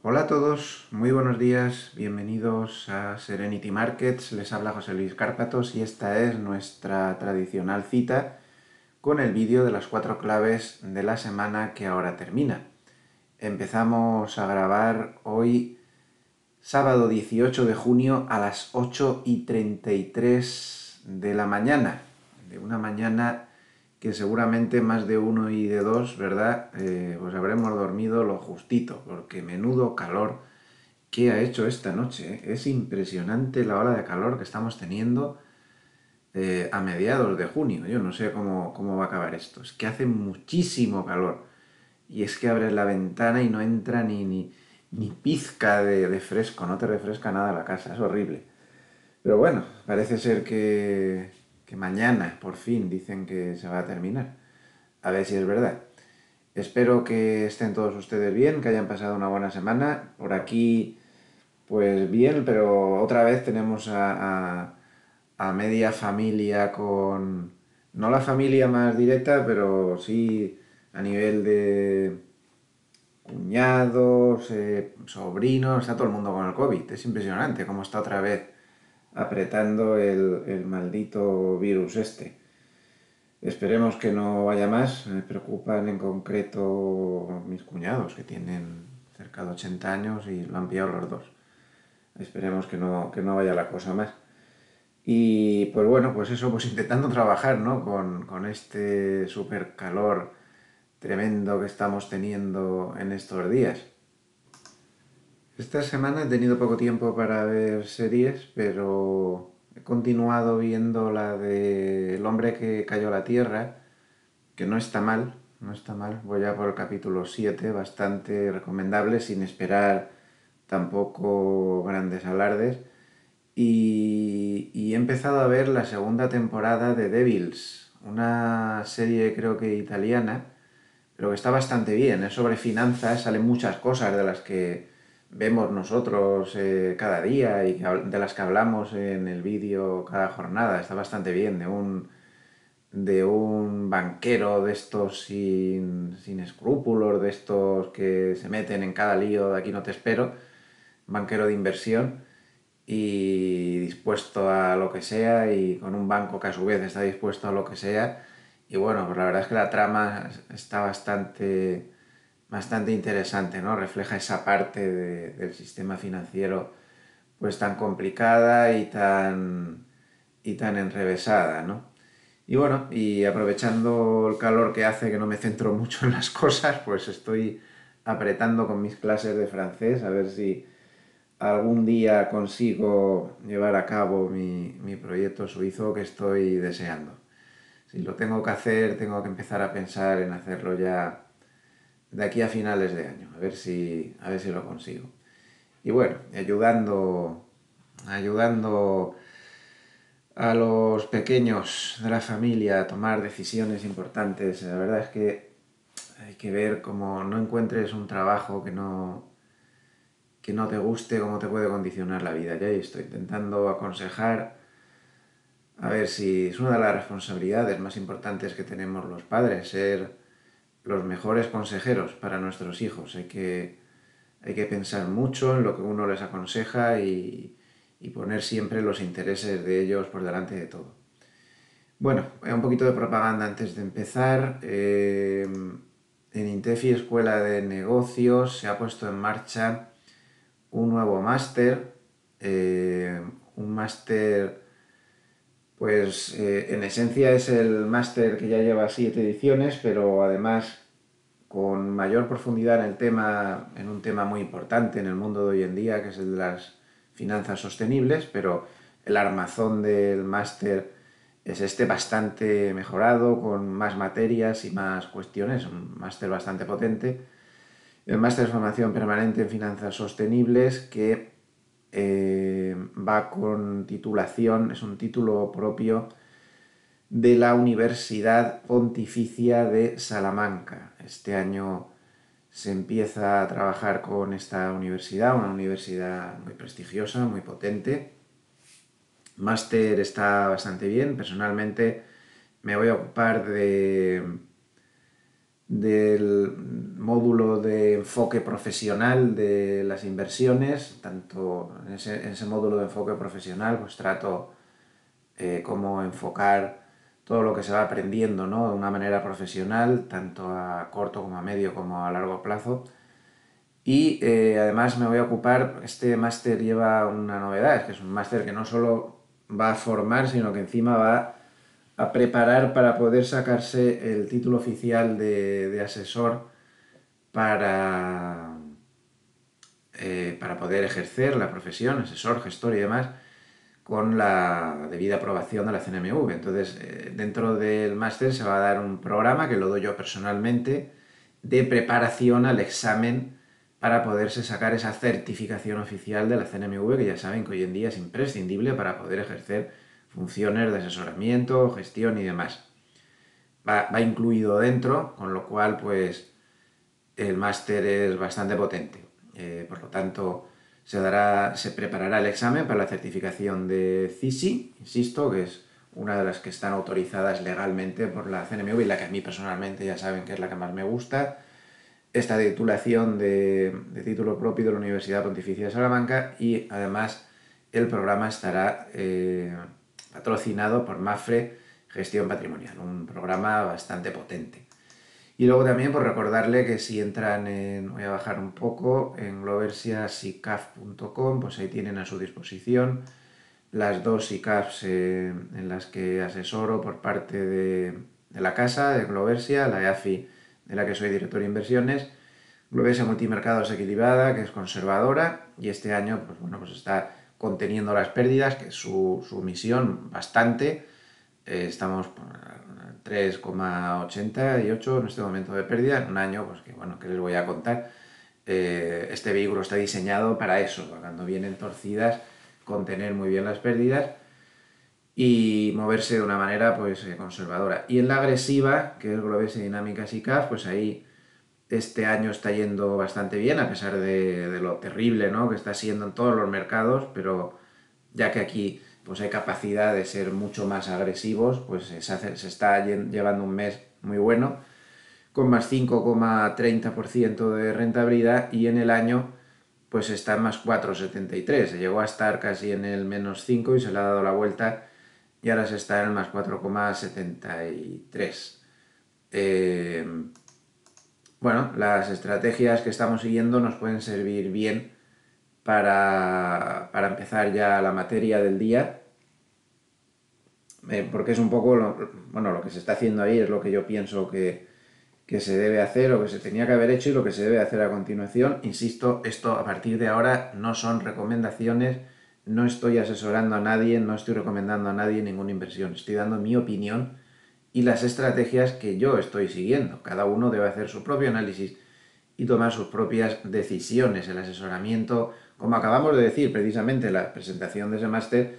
Hola a todos, muy buenos días, bienvenidos a Serenity Markets, les habla José Luis Cárpatos y esta es nuestra tradicional cita con el vídeo de las 4 claves de la semana que ahora termina. Empezamos a grabar hoy, sábado 18 de junio a las 8:33 de la mañana, de una mañana que seguramente más de uno y de dos, ¿verdad? Pues habremos dormido lo justito, porque menudo calor que ha hecho esta noche, ¿eh? Es impresionante la ola de calor que estamos teniendo a mediados de junio. Yo no sé cómo va a acabar esto. Es que hace muchísimo calor. Y es que abres la ventana y no entra ni pizca de fresco, no te refresca nada la casa, es horrible. Pero bueno, parece ser que mañana, por fin, dicen que se va a terminar. A ver si es verdad. Espero que estén todos ustedes bien, que hayan pasado una buena semana. Por aquí, pues bien, pero otra vez tenemos a media familia con... No la familia más directa, pero sí a nivel de cuñados, sobrinos, está todo el mundo con el COVID. Es impresionante cómo está otra vez apretando el maldito virus este. Esperemos que no vaya más. Me preocupan en concreto mis cuñados, que tienen cerca de 80 años y lo han pillado los dos. Esperemos que no vaya la cosa más. Y pues bueno, pues eso, pues intentando trabajar, ¿no? Con este súper calor tremendo que estamos teniendo en estos días. Esta semana he tenido poco tiempo para ver series, pero he continuado viendo la de El hombre que cayó a la tierra, que no está mal, no está mal. Voy ya por el capítulo 7, bastante recomendable, sin esperar tampoco grandes alardes. Y he empezado a ver la segunda temporada de Devils, una serie creo que italiana, pero que está bastante bien. Es sobre finanzas, salen muchas cosas de las que vemos nosotros cada día y de las que hablamos en el vídeo cada jornada. Está bastante bien, de un banquero de estos sin escrúpulos, de estos que se meten en cada lío de aquí no te espero, banquero de inversión y dispuesto a lo que sea y con un banco que a su vez está dispuesto a lo que sea. Y bueno, pues la verdad es que la trama está bastante interesante, ¿no? Refleja esa parte del sistema financiero pues tan complicada y tan enrevesada, ¿no? Y bueno, y aprovechando el calor que hace que no me centro mucho en las cosas, pues estoy apretando con mis clases de francés a ver si algún día consigo llevar a cabo mi proyecto suizo que estoy deseando. Si lo tengo que hacer, tengo que empezar a pensar en hacerlo ya de aquí a finales de año, a ver si lo consigo. Y bueno, ayudando a los pequeños de la familia a tomar decisiones importantes. La verdad es que hay que ver cómo no encuentres un trabajo que no te guste, cómo te puede condicionar la vida. Ya estoy intentando aconsejar, a ver si es una de las responsabilidades más importantes que tenemos los padres, ser los mejores consejeros para nuestros hijos. Hay que pensar mucho en lo que uno les aconseja y poner siempre los intereses de ellos por delante de todo. Bueno, un poquito de propaganda antes de empezar. En Intefi Escuela de Negocios se ha puesto en marcha un nuevo máster, un máster, pues en esencia es el máster que ya lleva 7 ediciones, pero además con mayor profundidad en el tema, en un tema muy importante en el mundo de hoy en día, que es el de las finanzas sostenibles, pero el armazón del máster es este bastante mejorado, con más materias y más cuestiones, un máster bastante potente. El máster de formación permanente en finanzas sostenibles que va con titulación, es un título propio de la Universidad Pontificia de Salamanca. Este año se empieza a trabajar con esta universidad, una universidad muy prestigiosa, muy potente. Máster está bastante bien. Personalmente me voy a ocupar del módulo de enfoque profesional de las inversiones. Tanto en ese módulo de enfoque profesional pues trato cómo enfocar todo lo que se va aprendiendo, ¿no?, de una manera profesional, tanto a corto como a medio como a largo plazo. Y además me voy a ocupar, este máster lleva una novedad, es que es un máster que no solo va a formar, sino que encima va a preparar para poder sacarse el título oficial de asesor para, para poder ejercer la profesión, asesor, gestor y demás, con la debida aprobación de la CNMV. Entonces, dentro del máster se va a dar un programa, que lo doy yo personalmente, de preparación al examen para poderse sacar esa certificación oficial de la CNMV, que ya saben que hoy en día es imprescindible para poder ejercer funciones de asesoramiento, gestión y demás. Va incluido dentro, con lo cual pues el máster es bastante potente. Por lo tanto, se preparará el examen para la certificación de CISI, insisto, que es una de las que están autorizadas legalmente por la CNMV y la que a mí personalmente ya saben que es la que más me gusta. Esta titulación de título propio de la Universidad Pontificia de Salamanca, y además el programa estará patrocinado por Mafre Gestión Patrimonial, un programa bastante potente. Y luego también por recordarle que si entran voy a bajar un poco, en gloversiasicaf.com, pues ahí tienen a su disposición las dos SICAFs en las que asesoro por parte de la casa, de Gloversia, la EAFI, de la que soy director de inversiones. Gloversia Multimercados Equilibrada, que es conservadora, y este año pues, bueno, pues está conteniendo las pérdidas, que es su misión bastante. Estamos por 3,88 en este momento de pérdida, en un año pues que, bueno, que les voy a contar. Este vehículo está diseñado para eso, cuando vienen torcidas, contener muy bien las pérdidas y moverse de una manera pues conservadora. Y en la agresiva, que es Globesia Dinámica SICAF, pues ahí este año está yendo bastante bien, a pesar de lo terrible, ¿no?, que está siendo en todos los mercados, pero ya que aquí pues hay capacidad de ser mucho más agresivos, pues se está llevando un mes muy bueno, con más 5,30% de rentabilidad, y en el año pues está en más 4,73. Se llegó a estar casi en el menos 5 y se le ha dado la vuelta y ahora se está en el más 4,73. Bueno, las estrategias que estamos siguiendo nos pueden servir bien para empezar ya la materia del día, porque es un poco lo que se está haciendo ahí es lo que yo pienso que se debe hacer o que se tenía que haber hecho y lo que se debe hacer a continuación. Insisto, esto a partir de ahora no son recomendaciones, no estoy asesorando a nadie, no estoy recomendando a nadie ninguna inversión, estoy dando mi opinión y las estrategias que yo estoy siguiendo. Cada uno debe hacer su propio análisis y tomar sus propias decisiones. El asesoramiento, como acabamos de decir precisamente en la presentación de ese máster,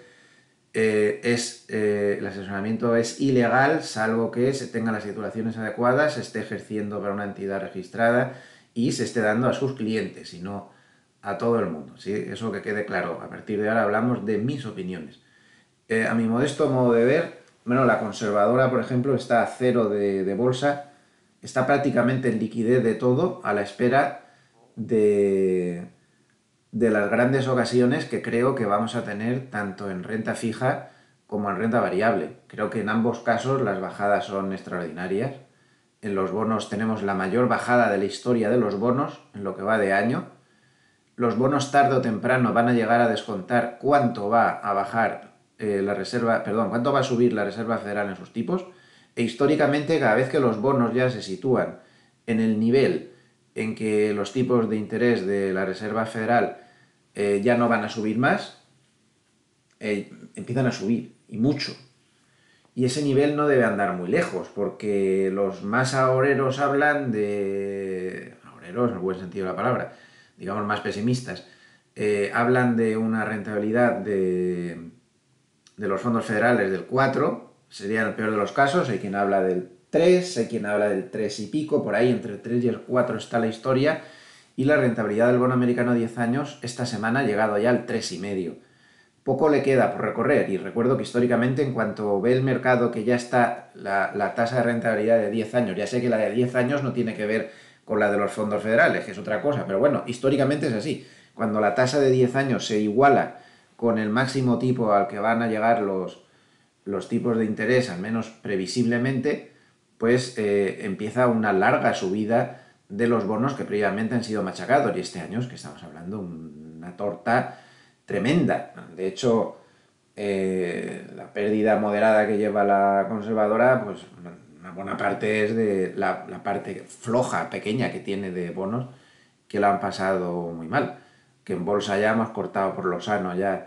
el asesoramiento es ilegal salvo que se tengan las titulaciones adecuadas, se esté ejerciendo para una entidad registrada y se esté dando a sus clientes y no a todo el mundo, ¿sí? Eso que quede claro. A partir de ahora hablamos de mis opiniones. A mi modesto modo de ver, bueno, la conservadora, por ejemplo, está a cero de bolsa, está prácticamente en liquidez de todo, a la espera de, de las grandes ocasiones que creo que vamos a tener tanto en renta fija como en renta variable. Creo que en ambos casos las bajadas son extraordinarias. En los bonos tenemos la mayor bajada de la historia de los bonos en lo que va de año. Los bonos tarde o temprano van a llegar a descontar cuánto va a bajar cuánto va a subir la Reserva Federal en sus tipos. E históricamente, cada vez que los bonos ya se sitúan en el nivel en que los tipos de interés de la Reserva Federal ya no van a subir más, empiezan a subir, y mucho. Y ese nivel no debe andar muy lejos, porque los más agoreros hablan de... agoreros en el buen sentido de la palabra, digamos más pesimistas, hablan de una rentabilidad de los fondos federales del 4, sería el peor de los casos. Hay quien habla del 3, hay quien habla del 3 y pico, por ahí entre el 3 y el 4 está la historia, y la rentabilidad del bono americano a 10 años esta semana ha llegado ya al 3,5. poco le queda por recorrer. Y recuerdo que históricamente, en cuanto ve el mercado que ya está la tasa de rentabilidad de 10 años, ya sé que la de 10 años no tiene que ver con la de los fondos federales, que es otra cosa, pero bueno, históricamente es así. Cuando la tasa de 10 años se iguala con el máximo tipo al que van a llegar los tipos de interés, al menos previsiblemente, pues empieza una larga subida de los bonos que previamente han sido machacados. Y este año es que estamos hablando una torta tremenda. De hecho, la pérdida moderada que lleva la conservadora, pues una buena parte es de la parte floja, pequeña que tiene de bonos que lo han pasado muy mal. Que en bolsa ya hemos cortado por lo sano ya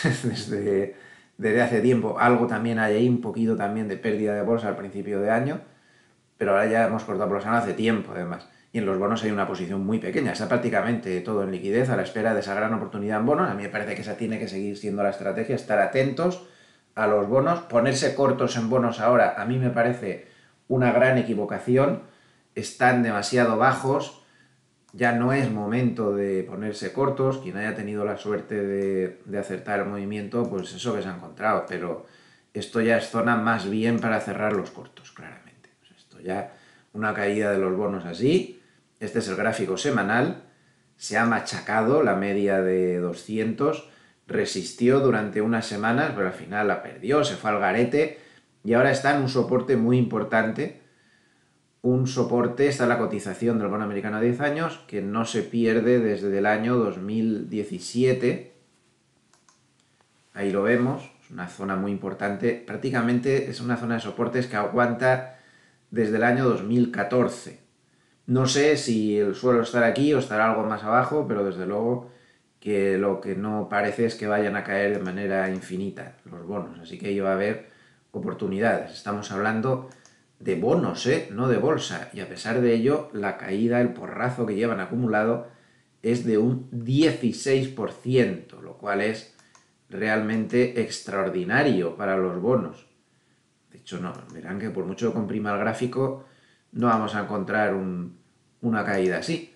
desde hace tiempo. Algo también hay ahí, un poquito también de pérdida de bolsa al principio de año, pero ahora ya hemos cortado por lo sano hace tiempo además. Y en los bonos hay una posición muy pequeña, está prácticamente todo en liquidez a la espera de esa gran oportunidad en bonos. A mí me parece que esa tiene que seguir siendo la estrategia, estar atentos a los bonos, ponerse cortos en bonos ahora a mí me parece una gran equivocación, están demasiado bajos, ya no es momento de ponerse cortos. Quien haya tenido la suerte de acertar el movimiento, pues eso que se ha encontrado, pero esto ya es zona más bien para cerrar los cortos, claramente. Pues esto ya, una caída de los bonos así, este es el gráfico semanal, se ha machacado la media de 200, resistió durante unas semanas, pero al final la perdió, se fue al garete y ahora está en un soporte muy importante. Un soporte está la cotización del bono americano a 10 años, que no se pierde desde el año 2017. Ahí lo vemos, es una zona muy importante. Prácticamente es una zona de soportes que aguanta desde el año 2014. No sé si el suelo estará aquí o estará algo más abajo, pero desde luego que lo que no parece es que vayan a caer de manera infinita los bonos. Así que ahí va a haber oportunidades. Estamos hablando de bonos, no de bolsa. Y a pesar de ello, la caída, el porrazo que llevan acumulado es de un 16%, lo cual es realmente extraordinario para los bonos. De hecho, no, verán que por mucho que comprima el gráfico, no vamos a encontrar una caída así.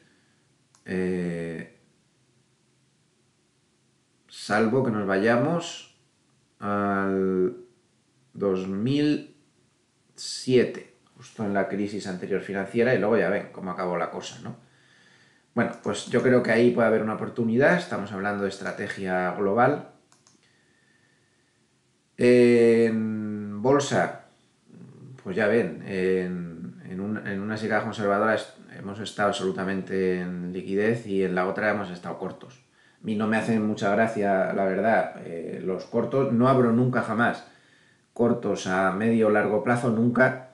Salvo que nos vayamos al 2007, justo en la crisis anterior financiera, y luego ya ven cómo acabó la cosa, ¿no? Bueno, pues yo creo que ahí puede haber una oportunidad. Estamos hablando de estrategia global. En bolsa, pues ya ven, en una sicada conservadora hemos estado absolutamente en liquidez y en la otra hemos estado cortos. A mí no me hacen mucha gracia, la verdad, los cortos. No abro nunca jamás cortos a medio o largo plazo, nunca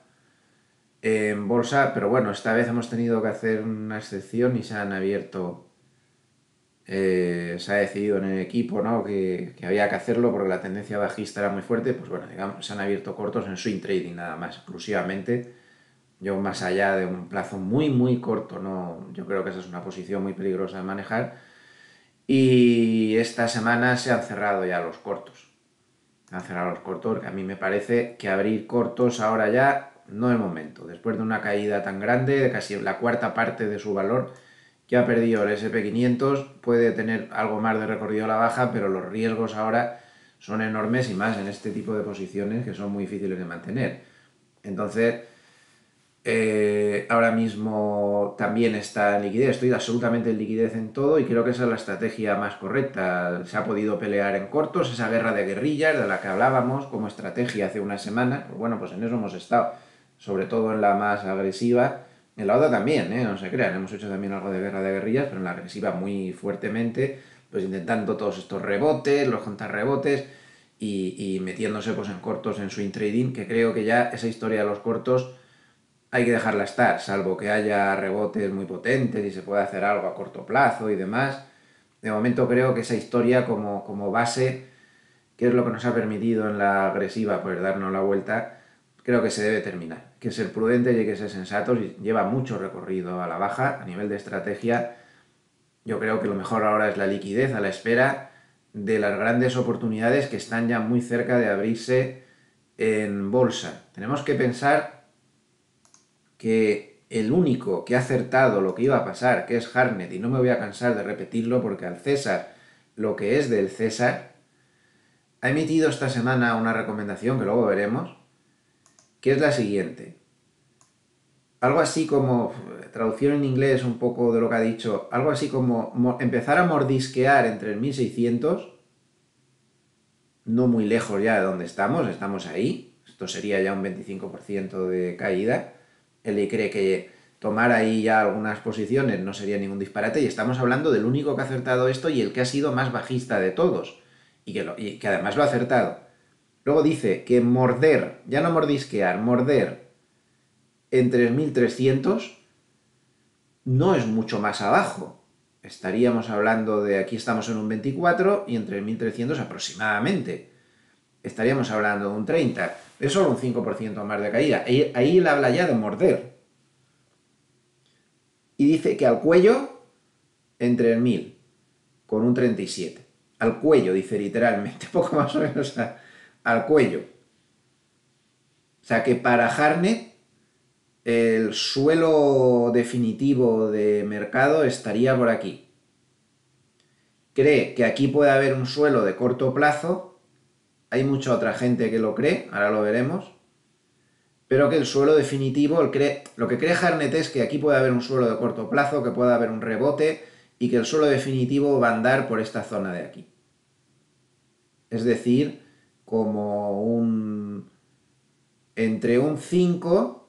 en bolsa, pero bueno, esta vez hemos tenido que hacer una excepción y se han abierto, se ha decidido en el equipo, ¿no? que había que hacerlo porque la tendencia bajista era muy fuerte. Pues bueno, digamos, se han abierto cortos en swing trading nada más, exclusivamente. Yo más allá de un plazo muy corto, no, yo creo que esa es una posición muy peligrosa de manejar. Y esta semana se han cerrado ya los cortos. Se han cerrado los cortos, porque a mí me parece que abrir cortos ahora ya no es momento. Después de una caída tan grande, de casi la cuarta parte de su valor, que ha perdido el SP500, puede tener algo más de recorrido a la baja, pero los riesgos ahora son enormes y más en este tipo de posiciones que son muy difíciles de mantener. Entonces, ahora mismo también está en liquidez, estoy absolutamente en liquidez en todo y creo que esa es la estrategia más correcta. Se ha podido pelear en cortos, esa guerra de guerrillas de la que hablábamos como estrategia hace una semana. Pues bueno, pues en eso hemos estado, sobre todo en la más agresiva. En la otra también, no se crean, hemos hecho también algo de guerra de guerrillas, pero en la agresiva muy fuertemente, pues intentando todos estos rebotes, los contrarrebotes y metiéndose pues en cortos en swing trading, que creo que ya esa historia de los cortos hay que dejarla estar, salvo que haya rebotes muy potentes y se pueda hacer algo a corto plazo y demás. De momento creo que esa historia como base, que es lo que nos ha permitido en la agresiva pues darnos la vuelta, creo que se debe terminar. Hay que ser prudentes y hay que ser sensatos, y lleva mucho recorrido a la baja. A nivel de estrategia, yo creo que lo mejor ahora es la liquidez a la espera de las grandes oportunidades que están ya muy cerca de abrirse en bolsa. Tenemos que pensar que el único que ha acertado lo que iba a pasar, que es Hartnett, y no me voy a cansar de repetirlo porque al César lo que es del César, ha emitido esta semana una recomendación que luego veremos, que es la siguiente. Algo así como, traducción en inglés un poco de lo que ha dicho, algo así como empezar a mordisquear entre el 1600, no muy lejos ya de donde estamos ahí, esto sería ya un 25% de caída, él cree que tomar ahí ya algunas posiciones no sería ningún disparate y estamos hablando del único que ha acertado esto y el que ha sido más bajista de todos y que además lo ha acertado. Luego dice que morder, ya no mordisquear, morder en 3300 no es mucho más abajo. Estaríamos hablando de, aquí estamos en un 24 y en 3300 aproximadamente. Estaríamos hablando de un 30. Es solo un 5% más de caída. Ahí él habla ya de morder. Y dice que al cuello en 3000 con un 37. Al cuello, dice literalmente, poco más o menos al cuello. O sea que para Harnett el suelo definitivo de mercado estaría por aquí. Cree que aquí puede haber un suelo de corto plazo, hay mucha otra gente que lo cree, ahora lo veremos, pero que el suelo definitivo, lo que cree Harnett es que aquí puede haber un suelo de corto plazo, que puede haber un rebote y que el suelo definitivo va a andar por esta zona de aquí. Es decir, como entre un 5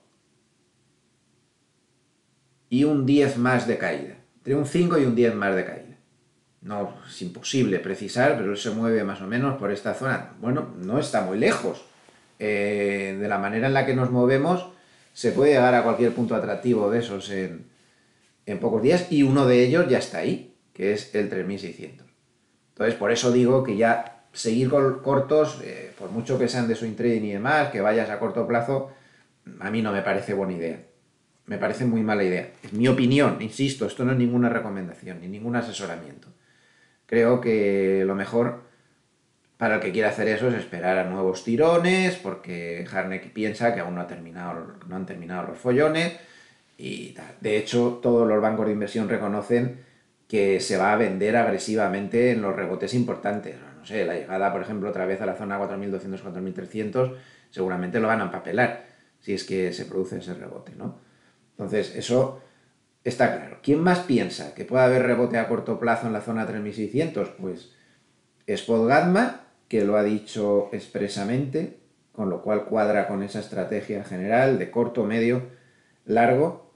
y un 10 más de caída. Entre un 5 y un 10 más de caída. No, es imposible precisar, pero él se mueve más o menos por esta zona. Bueno, no está muy lejos. De la manera en la que nos movemos, se puede llegar a cualquier punto atractivo de esos en pocos días y uno de ellos ya está ahí, que es el 3600. Entonces, por eso digo que ya seguir cortos, por mucho que sean de swing trading y demás, que vayas a corto plazo, a mí no me parece buena idea. Me parece muy mala idea. Es mi opinión, insisto, esto no es ninguna recomendación ni ningún asesoramiento. Creo que lo mejor para el que quiera hacer eso es esperar a nuevos tirones, porque Harnett piensa que aún no han terminado los follones y tal. De hecho, todos los bancos de inversión reconocen que se va a vender agresivamente en los rebotes importantes. No sé, la llegada, por ejemplo, otra vez a la zona 4200, 4300, seguramente lo van a empapelar si es que se produce ese rebote, ¿no? Entonces, eso está claro. ¿Quién más piensa que puede haber rebote a corto plazo en la zona 3600? Pues Spottgadma, que lo ha dicho expresamente, con lo cual cuadra con esa estrategia general de corto, medio, largo.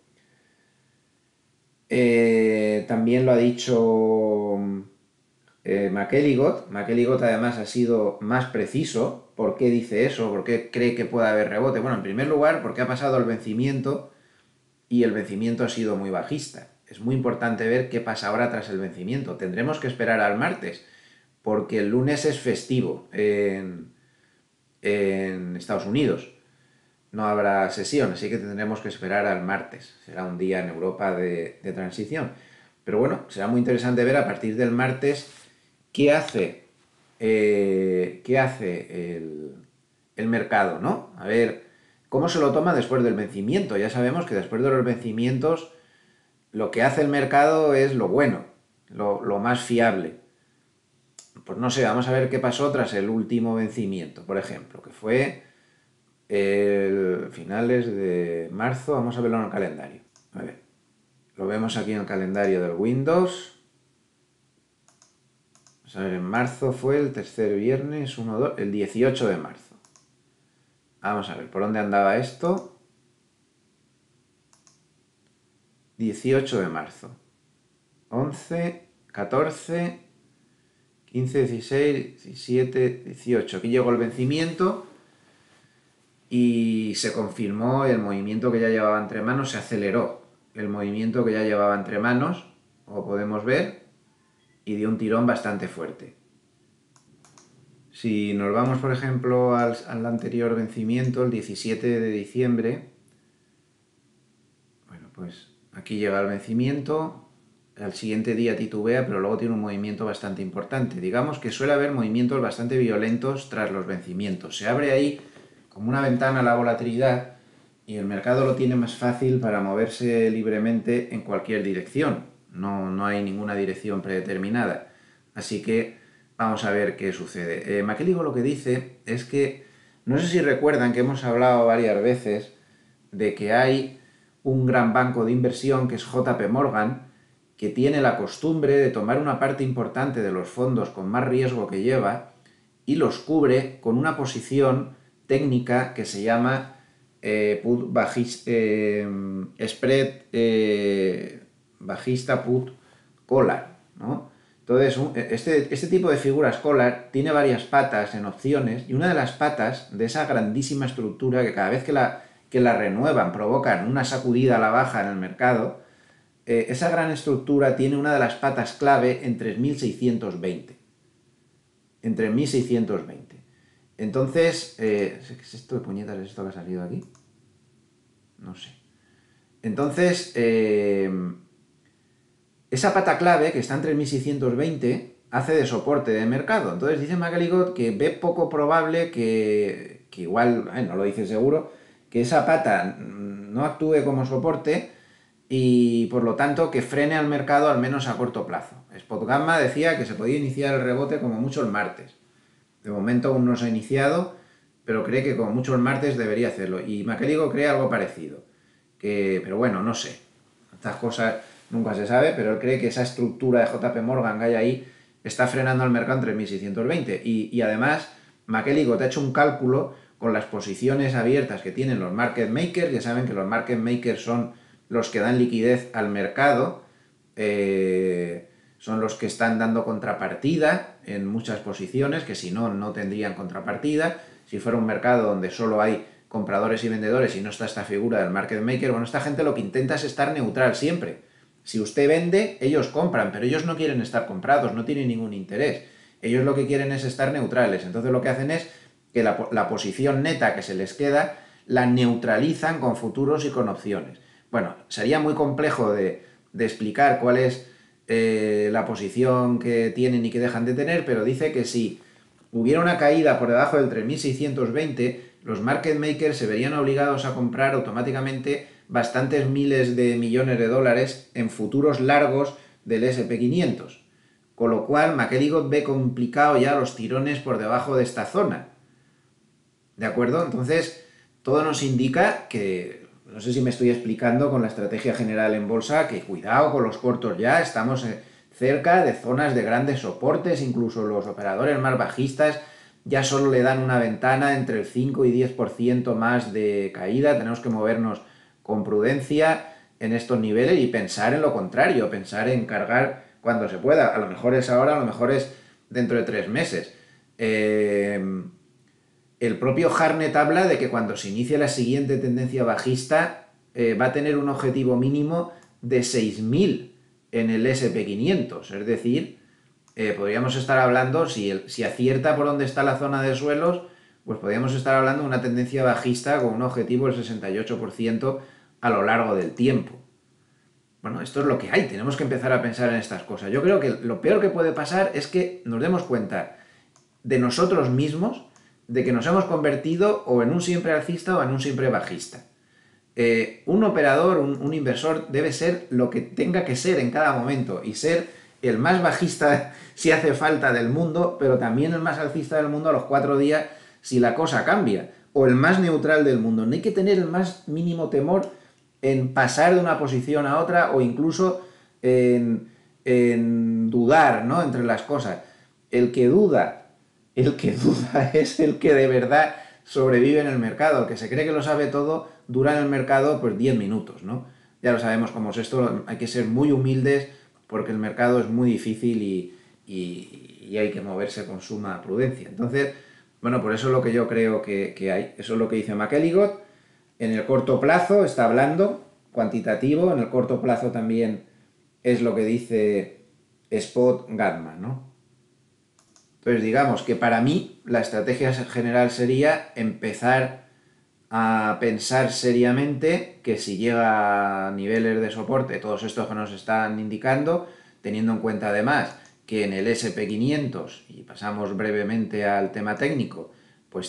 También lo ha dicho McElligott. McElligott además ha sido más preciso. ¿Por qué dice eso? ¿Por qué cree que puede haber rebote? Bueno, en primer lugar, porque ha pasado el vencimiento y el vencimiento ha sido muy bajista. Es muy importante ver qué pasa ahora tras el vencimiento. Tendremos que esperar al martes, porque el lunes es festivo en Estados Unidos. No habrá sesión, así que tendremos que esperar al martes. Será un día en Europa de transición. Pero bueno, será muy interesante ver a partir del martes qué hace, el mercado, ¿no? A ver cómo se lo toma después del vencimiento. Ya sabemos que después de los vencimientos lo que hace el mercado es lo bueno, lo más fiable. Pues no sé, vamos a ver qué pasó tras el último vencimiento, por ejemplo, que fue el finales de marzo. Vamos a verlo en el calendario. A ver, lo vemos aquí en el calendario del Windows. Vamos a ver, en marzo fue el tercer viernes, el 18 de marzo. Vamos a ver, ¿por dónde andaba esto? 18 de marzo. 11, 14, 15, 16, 17, 18. Aquí llegó el vencimiento y se confirmó el movimiento que ya llevaba entre manos, se aceleró el movimiento que ya llevaba entre manos, como podemos ver, y dio un tirón bastante fuerte. Si nos vamos, por ejemplo, al anterior vencimiento, el 17 de diciembre, bueno, pues aquí llega el vencimiento, al siguiente día titubea, pero luego tiene un movimiento bastante importante. Digamos que suele haber movimientos bastante violentos tras los vencimientos. Se abre ahí como una ventana a la volatilidad y el mercado lo tiene más fácil para moverse libremente en cualquier dirección. No hay ninguna dirección predeterminada. Así que Vamos a ver qué sucede. McElligott lo que dice es que, no sé si recuerdan que hemos hablado varias veces de que hay un gran banco de inversión que es JP Morgan, que tiene la costumbre de tomar una parte importante de los fondos con más riesgo que lleva y los cubre con una posición técnica que se llama put spread bajista put collar, ¿no? Entonces, este tipo de figuras collar tiene varias patas en opciones y una de las patas de esa grandísima estructura que cada vez que la renuevan provocan una sacudida a la baja en el mercado, esa gran estructura tiene una de las patas clave en 3620. En 3620. Entonces, ¿qué es esto de puñetas? ¿Es esto que ha salido aquí? No sé. Entonces, esa pata clave que está en 3620 hace de soporte de mercado. Entonces dice McElligott que ve poco probable que igual, no lo dice seguro, que esa pata no actúe como soporte y por lo tanto que frene al mercado al menos a corto plazo. Spot Gamma decía que se podía iniciar el rebote como mucho el martes. De momento aún no se ha iniciado, pero cree que como mucho el martes debería hacerlo. Y McElligott cree algo parecido. Pero bueno, no sé. Estas cosas nunca se sabe, pero él cree que esa estructura de JP Morgan que hay ahí está frenando al mercado en 3620. Y además, McElligott ha hecho un cálculo con las posiciones abiertas que tienen los market makers. Ya saben que los market makers son los que dan liquidez al mercado. Son los que están dando contrapartida en muchas posiciones, que si no, no tendrían contrapartida. Si fuera un mercado donde solo hay compradores y vendedores y no está esta figura del market maker, bueno, esta gente lo que intenta es estar neutral siempre. Si usted vende, ellos compran, pero ellos no quieren estar comprados, no tienen ningún interés. Ellos lo que quieren es estar neutrales. Entonces lo que hacen es que la posición neta que se les queda la neutralizan con futuros y con opciones. Bueno, sería muy complejo de explicar cuál es la posición que tienen y que dejan de tener, pero dice que si hubiera una caída por debajo del 3620, los market makers se verían obligados a comprar automáticamente bastantes miles de millones de dólares en futuros largos del SP500. Con lo cual, McElligott ve complicado ya los tirones por debajo de esta zona. ¿De acuerdo? Entonces, todo nos indica que, no sé si me estoy explicando con la estrategia general en bolsa, que cuidado con los cortos ya, estamos cerca de zonas de grandes soportes, incluso los operadores más bajistas ya solo le dan una ventana entre el 5 y 10% más de caída, tenemos que movernos con prudencia en estos niveles y pensar en lo contrario, pensar en cargar cuando se pueda, a lo mejor es ahora, a lo mejor es dentro de 3 meses. El propio Harnett habla de que cuando se inicie la siguiente tendencia bajista va a tener un objetivo mínimo de 6.000 en el SP500. Es decir, podríamos estar hablando, si acierta por dónde está la zona de suelos, pues podríamos estar hablando de una tendencia bajista con un objetivo del 68% a lo largo del tiempo. Bueno, esto es lo que hay, tenemos que empezar a pensar en estas cosas. Yo creo que lo peor que puede pasar es que nos demos cuenta de nosotros mismos, de que nos hemos convertido o en un siempre alcista o en un siempre bajista. Un operador, un inversor debe ser lo que tenga que ser en cada momento y ser el más bajista si hace falta del mundo, pero también el más alcista del mundo a los 4 días si la cosa cambia, o el más neutral del mundo. No hay que tener el más mínimo temor en pasar de una posición a otra o incluso en dudar, ¿no?, entre las cosas. El que duda el que duda es el que de verdad sobrevive en el mercado. El que se cree que lo sabe todo dura en el mercado pues 10 minutos, ¿no? Ya lo sabemos cómo es esto, hay que ser muy humildes porque el mercado es muy difícil y hay que moverse con suma prudencia. Entonces, bueno, por eso es lo que yo creo que hay. Eso es lo que dice McElligott. En el corto plazo está hablando, cuantitativo, en el corto plazo también es lo que dice Spot Gatman, ¿no? Entonces, digamos que para mí la estrategia general sería empezar a pensar seriamente que si llega a niveles de soporte, todos estos que nos están indicando, teniendo en cuenta además que en el SP500, y pasamos brevemente al tema técnico, pues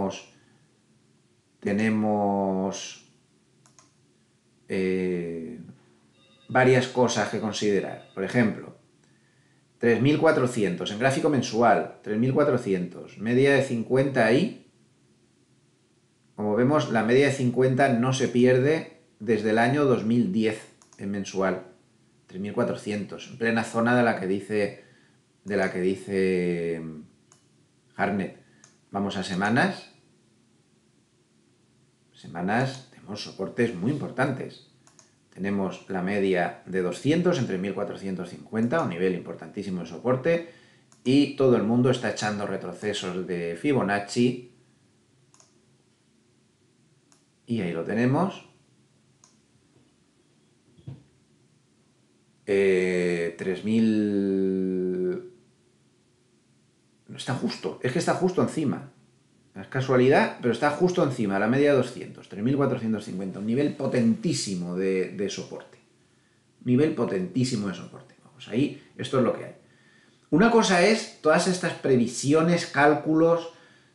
tenemos varias cosas que considerar. Por ejemplo, 3.400 en gráfico mensual, 3.400, media de 50 ahí. Como vemos, la media de 50 no se pierde desde el año 2010 en mensual. 3.400, en plena zona de la que dice Hartnett. Vamos a semanas. Semanas, tenemos soportes muy importantes. Tenemos la media de 200 en 3.450, un nivel importantísimo de soporte, y todo el mundo está echando retrocesos de Fibonacci. Y ahí lo tenemos. 3.000... No está justo, es que está justo encima. No es casualidad, pero está justo encima, la media de 200, 3.450, un nivel potentísimo de soporte. Nivel potentísimo de soporte. Vamos, ahí, esto es lo que hay. Una cosa es todas estas previsiones, cálculos,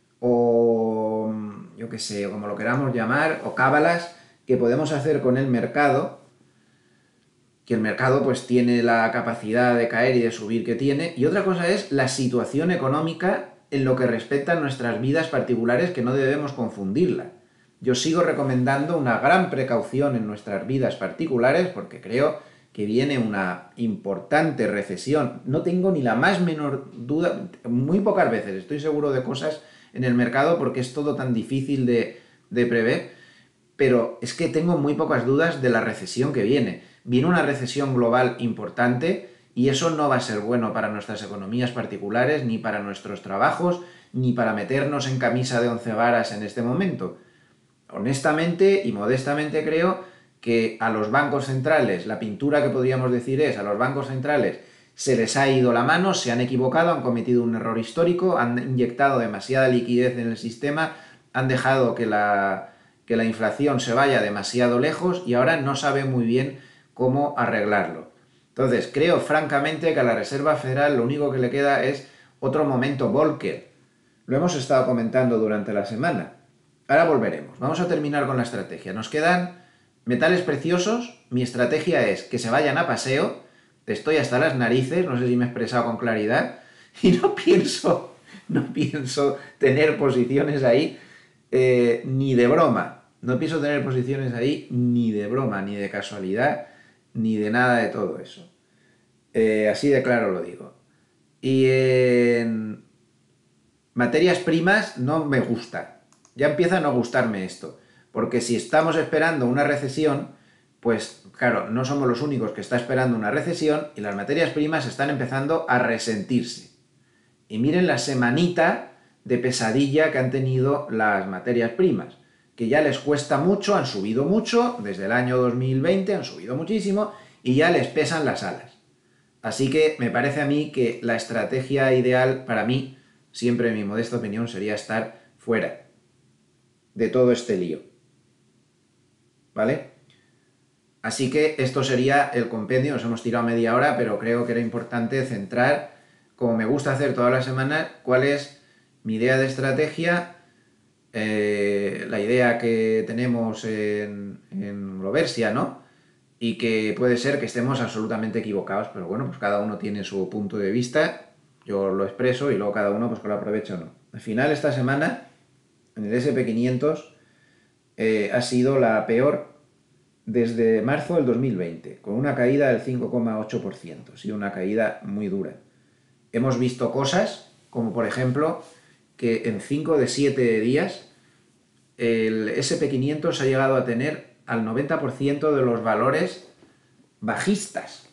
o yo qué sé, como lo queramos llamar, o cábalas que podemos hacer con el mercado, que el mercado pues tiene la capacidad de caer y de subir que tiene, y otra cosa es la situación económica en lo que respecta a nuestras vidas particulares, que no debemos confundirla. Yo sigo recomendando una gran precaución en nuestras vidas particulares porque creo que viene una importante recesión. No tengo ni la más menor duda, muy pocas veces estoy seguro de cosas en el mercado porque es todo tan difícil de prever, pero es que tengo muy pocas dudas de la recesión que viene. Viene una recesión global importante y eso no va a ser bueno para nuestras economías particulares, ni para nuestros trabajos, ni para meternos en camisa de 11 varas en este momento. Honestamente y modestamente creo que a los bancos centrales, la pintura que podríamos decir es, a los bancos centrales se les ha ido la mano, se han equivocado, han cometido un error histórico, han inyectado demasiada liquidez en el sistema, han dejado que la inflación se vaya demasiado lejos y ahora no sabe muy bien cómo arreglarlo. Entonces, creo francamente que a la Reserva Federal lo único que le queda es otro momento Volcker. Lo hemos estado comentando durante la semana. Ahora volveremos. Vamos a terminar con la estrategia. Nos quedan metales preciosos. Mi estrategia es que se vayan a paseo. Estoy hasta las narices, no sé si me he expresado con claridad, y no pienso tener posiciones ahí ni de broma. No pienso tener posiciones ahí ni de broma, ni de casualidad, ni de nada de todo eso. Así de claro lo digo. Y en materias primas no me gusta. Ya empieza a no gustarme esto. Porque si estamos esperando una recesión, pues claro, no somos los únicos que está esperando una recesión y las materias primas están empezando a resentirse. Y miren la semanita de pesadilla que han tenido las materias primas, que ya les cuesta mucho, han subido mucho, desde el año 2020 han subido muchísimo y ya les pesan las alas. Así que me parece a mí que la estrategia ideal para mí, siempre en mi modesta opinión, sería estar fuera de todo este lío. ¿Vale? Así que esto sería el compendio, nos hemos tirado media hora, pero creo que era importante centrar, como me gusta hacer todas las semanas, cuál es mi idea de estrategia, la idea que tenemos en Roversia, ¿no? Y que puede ser que estemos absolutamente equivocados, pero bueno, pues cada uno tiene su punto de vista, yo lo expreso y luego cada uno pues que lo aproveche o no. Al final, esta semana, en el SP500, ha sido la peor desde marzo del 2020, con una caída del 5,8%. Ha sido una caída muy dura. Hemos visto cosas, como por ejemplo, que en 5 de 7 días el SP500 ha llegado a tener al 90% de los valores bajistas.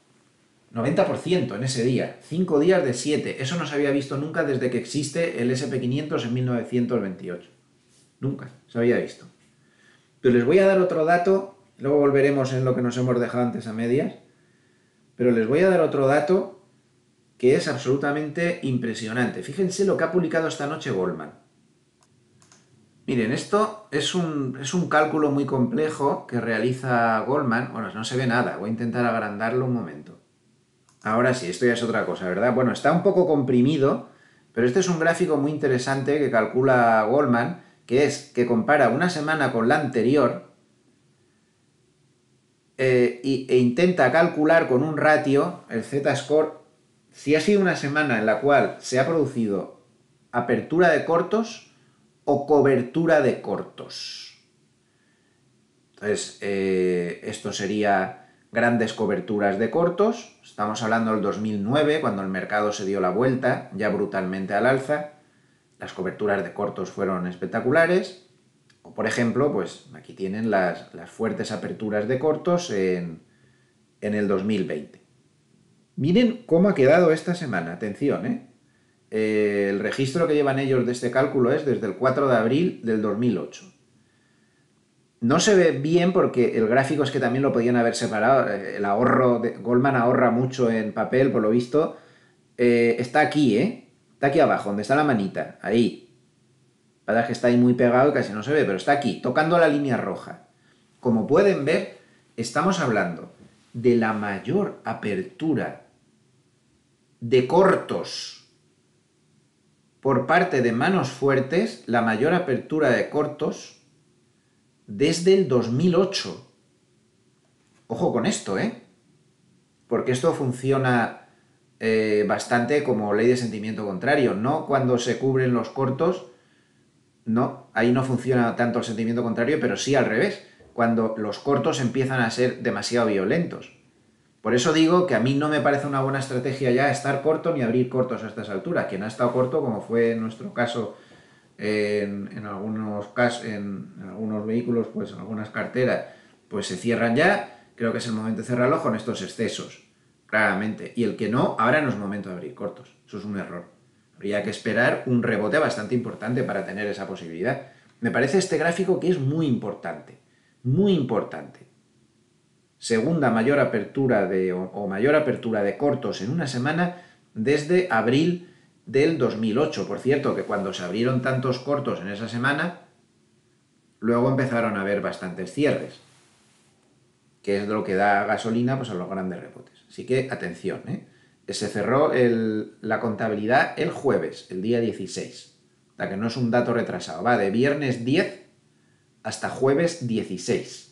90% en ese día. 5 días de 7. Eso no se había visto nunca desde que existe el SP500 en 1928. Nunca se había visto. Pero les voy a dar otro dato, luego volveremos en lo que nos hemos dejado antes a medias, pero les voy a dar otro dato que es absolutamente impresionante. Fíjense lo que ha publicado esta noche Goldman. Miren, esto es un cálculo muy complejo que realiza Goldman. Bueno, no se ve nada, voy a intentar agrandarlo un momento. Ahora sí, esto ya es otra cosa, ¿verdad? Bueno, está un poco comprimido, pero este es un gráfico muy interesante que calcula Goldman, que es que compara una semana con la anterior e intenta calcular con un ratio, el Z-score, si ha sido una semana en la cual se ha producido apertura de cortos o cobertura de cortos. Entonces, esto sería grandes coberturas de cortos. Estamos hablando del 2009, cuando el mercado se dio la vuelta ya brutalmente al alza. Las coberturas de cortos fueron espectaculares. O, por ejemplo, pues aquí tienen las fuertes aperturas de cortos en el 2020. Miren cómo ha quedado esta semana. Atención, ¿eh? El registro que llevan ellos de este cálculo es desde el 4 de abril del 2008. No se ve bien porque el gráfico es que también lo podían haber separado. El ahorro, Goldman ahorra mucho en papel, por lo visto. Está aquí, ¿eh? Está aquí abajo, donde está la manita. Ahí. La verdad es que está ahí muy pegado y casi no se ve, pero está aquí, tocando la línea roja. Como pueden ver, estamos hablando de la mayor apertura de cortos por parte de manos fuertes, la mayor apertura de cortos desde el 2008. Ojo con esto, ¿eh? Porque esto funciona bastante como ley de sentimiento contrario. No cuando se cubren los cortos, no, ahí no funciona tanto el sentimiento contrario, pero sí al revés, cuando los cortos empiezan a ser demasiado violentos. Por eso digo que a mí no me parece una buena estrategia ya estar corto ni abrir cortos a estas alturas. Quien ha estado corto, como fue en nuestro caso en algunos vehículos, pues en algunas carteras, pues se cierran ya. Creo que es el momento de cerrarlo con estos excesos, claramente. Y el que no, ahora no es momento de abrir cortos. Eso es un error. Habría que esperar un rebote bastante importante para tener esa posibilidad. Me parece este gráfico que es muy importante. Muy importante. Segunda mayor apertura o mayor apertura de cortos en una semana desde abril del 2008. Por cierto, que cuando se abrieron tantos cortos en esa semana, luego empezaron a haber bastantes cierres, que es lo que da gasolina pues, a los grandes rebotes. Así que atención, ¿eh? Se cerró la contabilidad el jueves, el día 16. O sea que no es un dato retrasado, va de viernes 10 hasta jueves 16.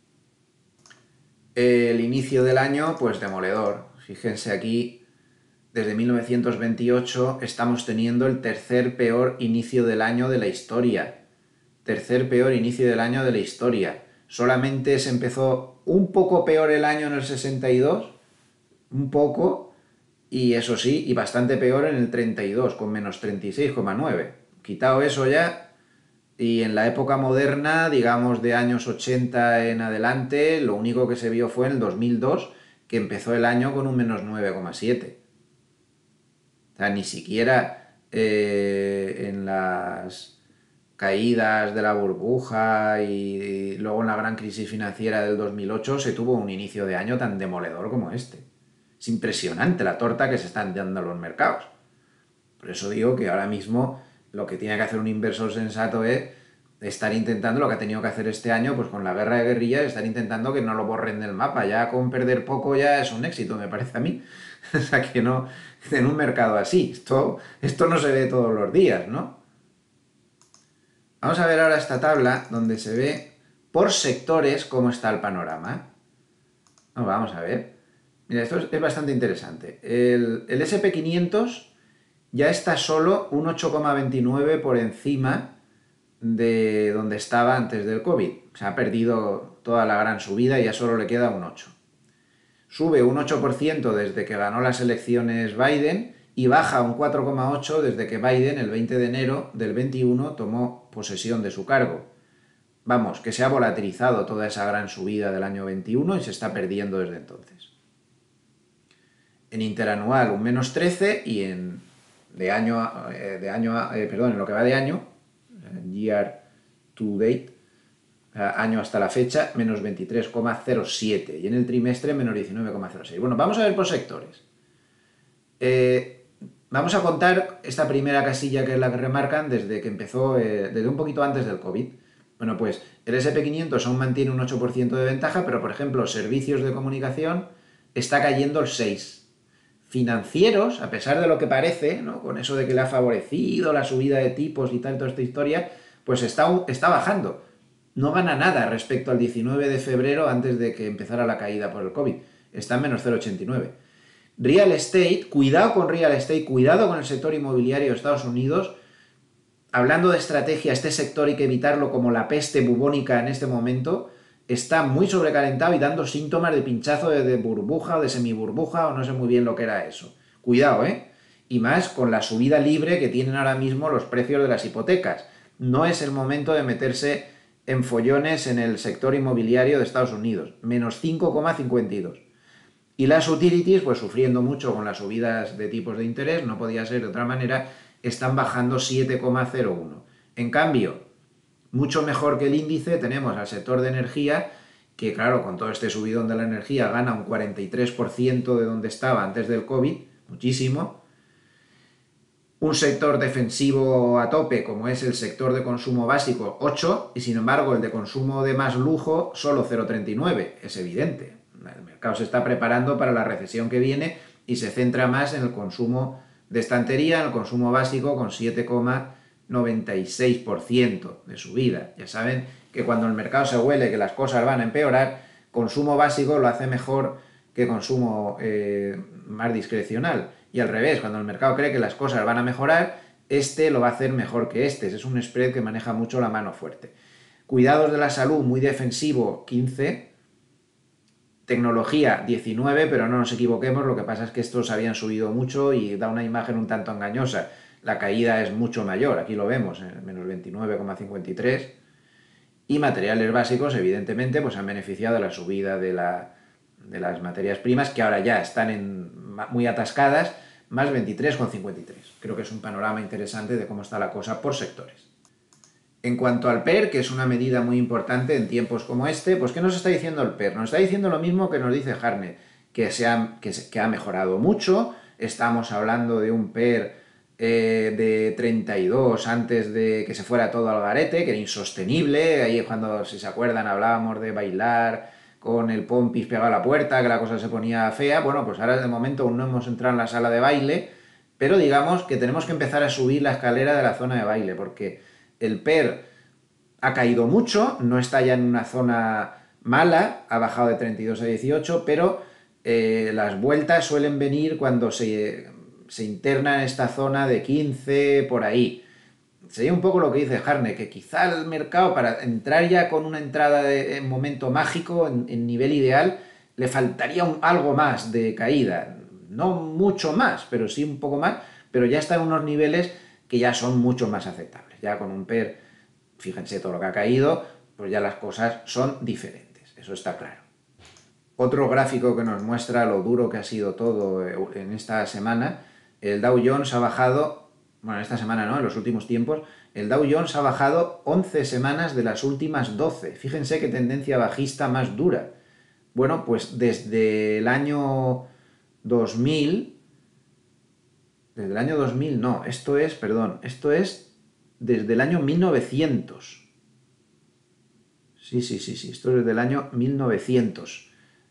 El inicio del año, pues demoledor. Fíjense aquí, desde 1928 estamos teniendo el tercer peor inicio del año de la historia. Tercer peor inicio del año de la historia. Solamente se empezó un poco peor el año en el 62, un poco, y eso sí, y bastante peor en el 32, con menos 36,9. Quitado eso ya. Y en la época moderna, digamos de años 80 en adelante, lo único que se vio fue en el 2002, que empezó el año con un menos 9,7. O sea, ni siquiera en las caídas de la burbuja y luego en la gran crisis financiera del 2008 se tuvo un inicio de año tan demoledor como este. Es impresionante la torta que se están dando los mercados. Por eso digo que ahora mismo lo que tiene que hacer un inversor sensato es estar intentando lo que ha tenido que hacer este año, pues con la guerra de guerrillas, estar intentando que no lo borren del mapa. Ya con perder poco ya es un éxito, me parece a mí. O sea que no, en un mercado así, esto no se ve todos los días, ¿no? Vamos a ver ahora esta tabla donde se ve por sectores cómo está el panorama. Vamos a ver. Mira, esto es bastante interesante. El SP500 ya está solo un 8,29 por encima de donde estaba antes del COVID. Se ha perdido toda la gran subida y ya solo le queda un 8. Sube un 8% desde que ganó las elecciones Biden y baja un 4,8% desde que Biden el 20 de enero del 21 tomó posesión de su cargo. Vamos, que se ha volatilizado toda esa gran subida del año 21 y se está perdiendo desde entonces. En interanual un menos 13 y en en lo que va de año, year to date, año hasta la fecha, menos 23,07 y en el trimestre menos 19,06. Bueno, vamos a ver por sectores. Vamos a contar esta primera casilla que es la que remarcan desde que empezó, desde un poquito antes del COVID. Bueno, pues el SP500 aún mantiene un 8% de ventaja, pero por ejemplo, servicios de comunicación está cayendo el 6%. Financieros, a pesar de lo que parece, ¿no? Con eso de que le ha favorecido la subida de tipos y tal, toda esta historia, pues está bajando. No gana nada respecto al 19 de febrero antes de que empezara la caída por el COVID. Está en menos 0,89. Real estate, cuidado con real estate, cuidado con el sector inmobiliario de Estados Unidos. Hablando de estrategia, este sector hay que evitarlo como la peste bubónica en este momento. Está muy sobrecalentado y dando síntomas de pinchazo de burbuja o de semiburbuja o no sé muy bien lo que era eso. Cuidado, ¿eh? Y más con la subida libre que tienen ahora mismo los precios de las hipotecas. No es el momento de meterse en follones en el sector inmobiliario de Estados Unidos. Menos 5,52. Y las utilities, pues sufriendo mucho con las subidas de tipos de interés, no podía ser de otra manera, están bajando 7,01. En cambio, mucho mejor que el índice, tenemos al sector de energía, que claro, con todo este subidón de la energía gana un 43% de donde estaba antes del COVID, muchísimo. Un sector defensivo a tope, como es el sector de consumo básico, 8, y sin embargo el de consumo de más lujo, solo 0,39. Es evidente. El mercado se está preparando para la recesión que viene y se centra más en el consumo de estantería, en el consumo básico, con 7,96% de subida. Ya saben que cuando el mercado se huele que las cosas van a empeorar, consumo básico lo hace mejor que consumo más discrecional. Y al revés, cuando el mercado cree que las cosas van a mejorar, este lo va a hacer mejor que este. Es un spread que maneja mucho la mano fuerte. Cuidados de la salud, muy defensivo, 15. Tecnología, 19, pero no nos equivoquemos, lo que pasa es que estos habían subido mucho y da una imagen un tanto engañosa. La caída es mucho mayor, aquí lo vemos, menos 29,53. Y materiales básicos, evidentemente, pues han beneficiado de la subida de las materias primas, que ahora ya están muy atascadas, más 23,53. Creo que es un panorama interesante de cómo está la cosa por sectores. En cuanto al PER, que es una medida muy importante en tiempos como este, pues ¿qué nos está diciendo el PER? Nos está diciendo lo mismo que nos dice Hartnett, que ha mejorado mucho. Estamos hablando de un PER de 32 antes de que se fuera todo al garete, que era insostenible. Ahí cuando, si se acuerdan, hablábamos de bailar con el pompis pegado a la puerta, que la cosa se ponía fea. Bueno, pues ahora de momento aún no hemos entrado en la sala de baile, pero digamos que tenemos que empezar a subir la escalera de la zona de baile, porque el PER ha caído mucho, no está ya en una zona mala, ha bajado de 32 a 18, pero las vueltas suelen venir cuando se interna en esta zona de 15, por ahí. Sería un poco lo que dice Hartnett, que quizá el mercado, para entrar ya con una entrada en momento mágico, en nivel ideal, le faltaría algo más de caída. No mucho más, pero sí un poco más, pero ya está en unos niveles que ya son mucho más aceptables. Ya con un PER, fíjense todo lo que ha caído, pues ya las cosas son diferentes, eso está claro. Otro gráfico que nos muestra lo duro que ha sido todo en esta semana, el Dow Jones ha bajado, bueno, esta semana no, en los últimos tiempos, el Dow Jones ha bajado 11 semanas de las últimas 12. Fíjense qué tendencia bajista más dura. Bueno, pues desde el año 2000, desde el año 2000 no, esto es desde el año 1900. Sí, esto es desde el año 1900.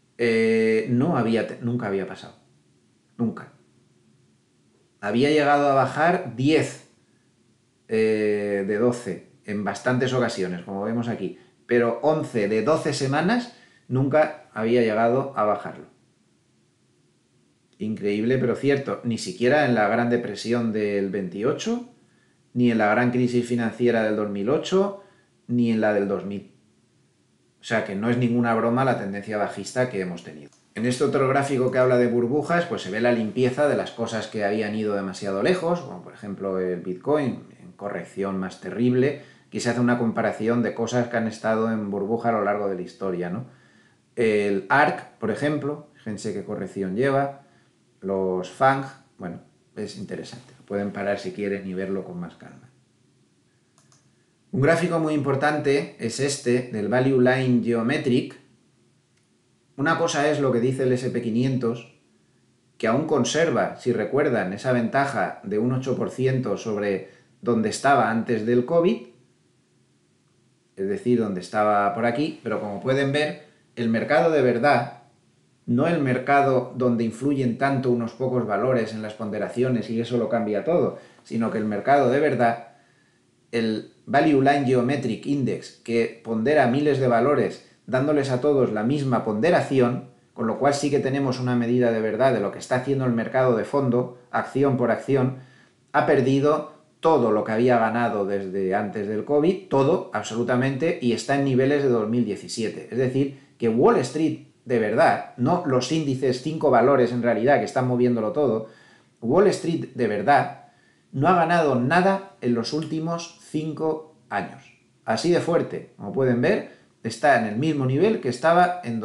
Nunca había pasado. Nunca. Había llegado a bajar 10 de 12 en bastantes ocasiones, como vemos aquí. Pero 11 de 12 semanas nunca había llegado a bajarlo. Increíble, pero cierto. Ni siquiera en la Gran Depresión del 28, ni en la gran crisis financiera del 2008, ni en la del 2000. O sea que no es ninguna broma la tendencia bajista que hemos tenido. En este otro gráfico que habla de burbujas, pues se ve la limpieza de las cosas que habían ido demasiado lejos, como por ejemplo el Bitcoin, en corrección más terrible. Aquí se hace una comparación de cosas que han estado en burbuja a lo largo de la historia, ¿no? El ARK, por ejemplo, fíjense qué corrección lleva. Los FANG, bueno, es interesante. Pueden parar si quieren y verlo con más calma. Un gráfico muy importante es este, del Value Line Geometric. Una cosa es lo que dice el SP500, que aún conserva, si recuerdan, esa ventaja de un 8% sobre donde estaba antes del COVID, es decir, donde estaba por aquí, pero como pueden ver, el mercado de verdad, no el mercado donde influyen tanto unos pocos valores en las ponderaciones y eso lo cambia todo, sino que el mercado de verdad, el Value Line Geometric Index, que pondera miles de valores dándoles a todos la misma ponderación, con lo cual sí que tenemos una medida de verdad de lo que está haciendo el mercado de fondo, acción por acción, ha perdido todo lo que había ganado desde antes del COVID, todo, absolutamente, y está en niveles de 2017. Es decir, que Wall Street, de verdad, no los índices 5 valores en realidad que están moviéndolo todo, Wall Street, de verdad, no ha ganado nada en los últimos 5 años. Así de fuerte, como pueden ver, está en el mismo nivel que estaba en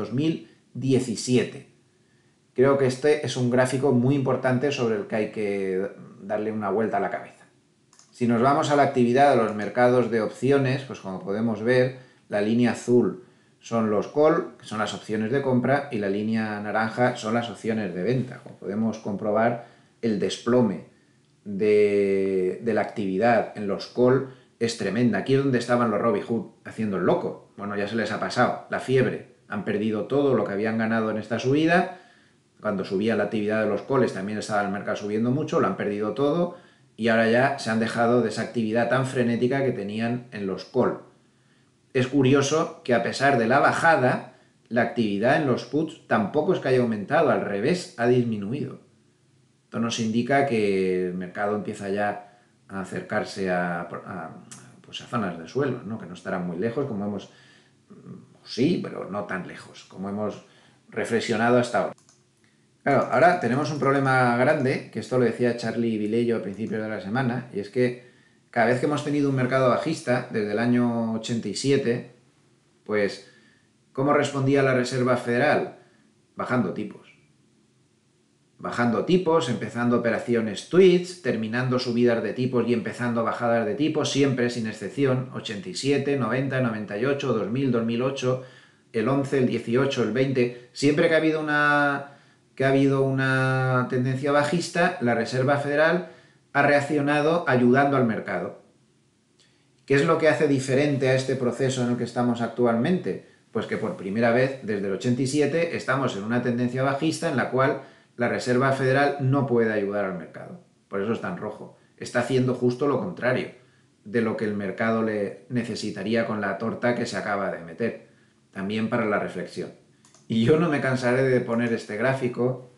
2017. Creo que este es un gráfico muy importante sobre el que hay que darle una vuelta a la cabeza. Si nos vamos a la actividad de los mercados de opciones, pues como podemos ver, la línea azul son los call, que son las opciones de compra, y la línea naranja son las opciones de venta. Como podemos comprobar, el desplome de la actividad en los call es tremenda. Aquí es donde estaban los Robinhood haciendo el loco. Bueno, ya se les ha pasado la fiebre. Han perdido todo lo que habían ganado en esta subida. Cuando subía la actividad de los calls también estaba el mercado subiendo mucho, lo han perdido todo y ahora ya se han dejado de esa actividad tan frenética que tenían en los call. Es curioso que a pesar de la bajada, la actividad en los puts tampoco es que haya aumentado, al revés, ha disminuido. Esto nos indica que el mercado empieza ya a acercarse pues a zonas de suelo, ¿no? Que no estarán muy lejos, como hemos... Sí, pero no tan lejos, como hemos reflexionado hasta ahora. Claro, ahora tenemos un problema grande, que esto lo decía Charlie Vilello a principios de la semana, y es que cada vez que hemos tenido un mercado bajista, desde el año 87, pues, ¿cómo respondía la Reserva Federal? Bajando tipos. Bajando tipos, empezando operaciones tweets, terminando subidas de tipos y empezando bajadas de tipos, siempre sin excepción, 87, 90, 98, 2000, 2008, el 11, el 18, el 20, siempre que ha habido una tendencia bajista, la Reserva Federal ha reaccionado ayudando al mercado. ¿Qué es lo que hace diferente a este proceso en el que estamos actualmente? Pues que por primera vez desde el 87 estamos en una tendencia bajista en la cual la Reserva Federal no puede ayudar al mercado. Por eso está en rojo. Está haciendo justo lo contrario de lo que el mercado le necesitaría con la torta que se acaba de meter. También para la reflexión. Y yo no me cansaré de poner este gráfico.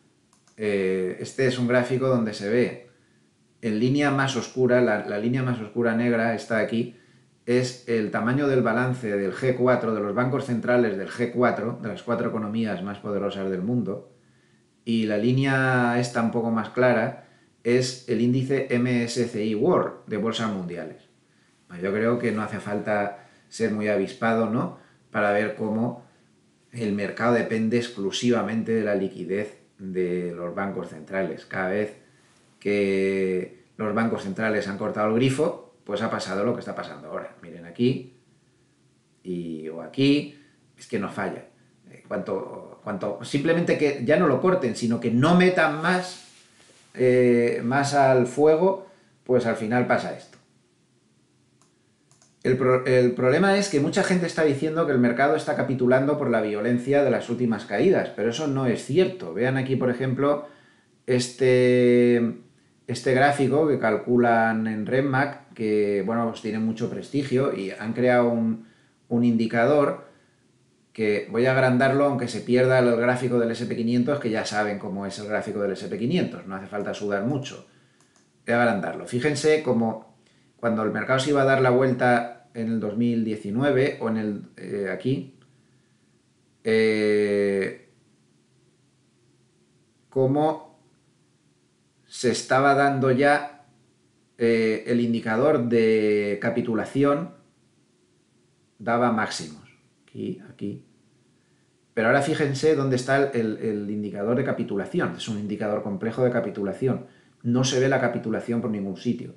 Este es un gráfico donde se ve en línea más oscura, la línea más oscura negra está aquí, es el tamaño del balance del G4, de los bancos centrales del G4, de las 4 economías más poderosas del mundo, y la línea esta un poco más clara es el índice MSCI World de bolsas mundiales. Yo creo que no hace falta ser muy avispado, ¿no?, para ver cómo el mercado depende exclusivamente de la liquidez de los bancos centrales. Cada vez que los bancos centrales han cortado el grifo, pues ha pasado lo que está pasando ahora. Miren aquí o aquí, es que no falla. Simplemente que ya no lo corten, sino que no metan más al fuego, pues al final pasa esto. El problema es que mucha gente está diciendo que el mercado está capitulando por la violencia de las últimas caídas, pero eso no es cierto. Vean aquí, por ejemplo, este gráfico que calculan en Renmark, que bueno, pues tiene mucho prestigio y han creado un indicador que voy a agrandarlo aunque se pierda el gráfico del SP500, que ya saben cómo es el gráfico del SP500, no hace falta sudar mucho. Voy a agrandarlo. Fíjense cómo cuando el mercado se iba a dar la vuelta en el 2019 o en aquí, cómo se estaba dando ya el indicador de capitulación daba máximos. Aquí. Pero ahora fíjense dónde está el indicador de capitulación. Es un indicador complejo de capitulación. No se ve la capitulación por ningún sitio.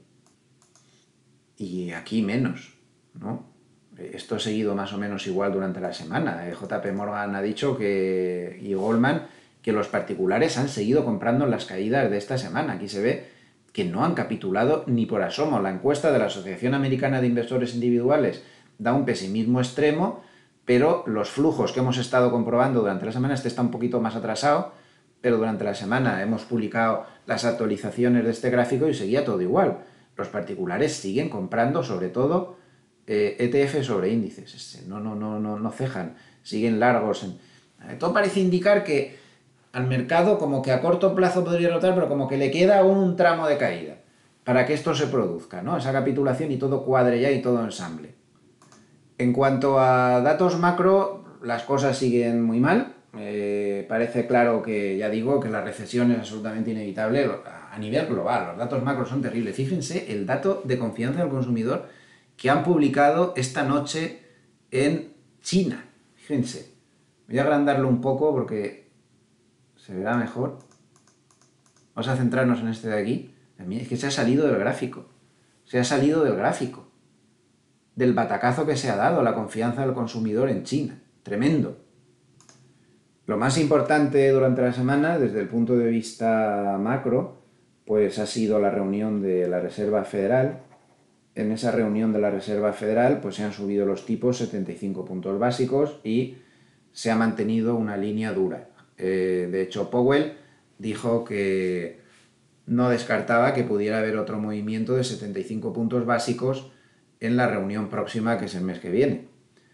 Y aquí menos, ¿no? Esto ha seguido más o menos igual durante la semana. JP Morgan ha dicho y Goldman que los particulares han seguido comprando en las caídas de esta semana. Aquí se ve que no han capitulado ni por asomo. La encuesta de la Asociación Americana de Inversores Individuales da un pesimismo extremo, pero los flujos que hemos estado comprobando durante la semana, este está un poquito más atrasado, pero durante la semana hemos publicado las actualizaciones de este gráfico y seguía todo igual. Los particulares siguen comprando, sobre todo, ETF sobre índices. No cejan, siguen largos. Todo parece indicar que al mercado como que a corto plazo podría rotar, pero como que le queda aún un tramo de caída para que esto se produzca, ¿no? Esa capitulación y todo cuadre ya y todo ensamble. En cuanto a datos macro, las cosas siguen muy mal. Parece claro que, ya digo, que la recesión es absolutamente inevitable a nivel global. Los datos macro son terribles. Fíjense el dato de confianza del consumidor que han publicado esta noche en China. Fíjense. Voy a agrandarlo un poco porque se verá mejor. Vamos a centrarnos en este de aquí. Es que se ha salido del gráfico. Se ha salido del gráfico. Del batacazo que se ha dado la confianza del consumidor en China. Tremendo. Lo más importante durante la semana, desde el punto de vista macro, pues ha sido la reunión de la Reserva Federal. En esa reunión de la Reserva Federal pues se han subido los tipos 75 puntos básicos y se ha mantenido una línea dura. De hecho, Powell dijo que no descartaba que pudiera haber otro movimiento de 75 puntos básicos en la reunión próxima, que es el mes que viene.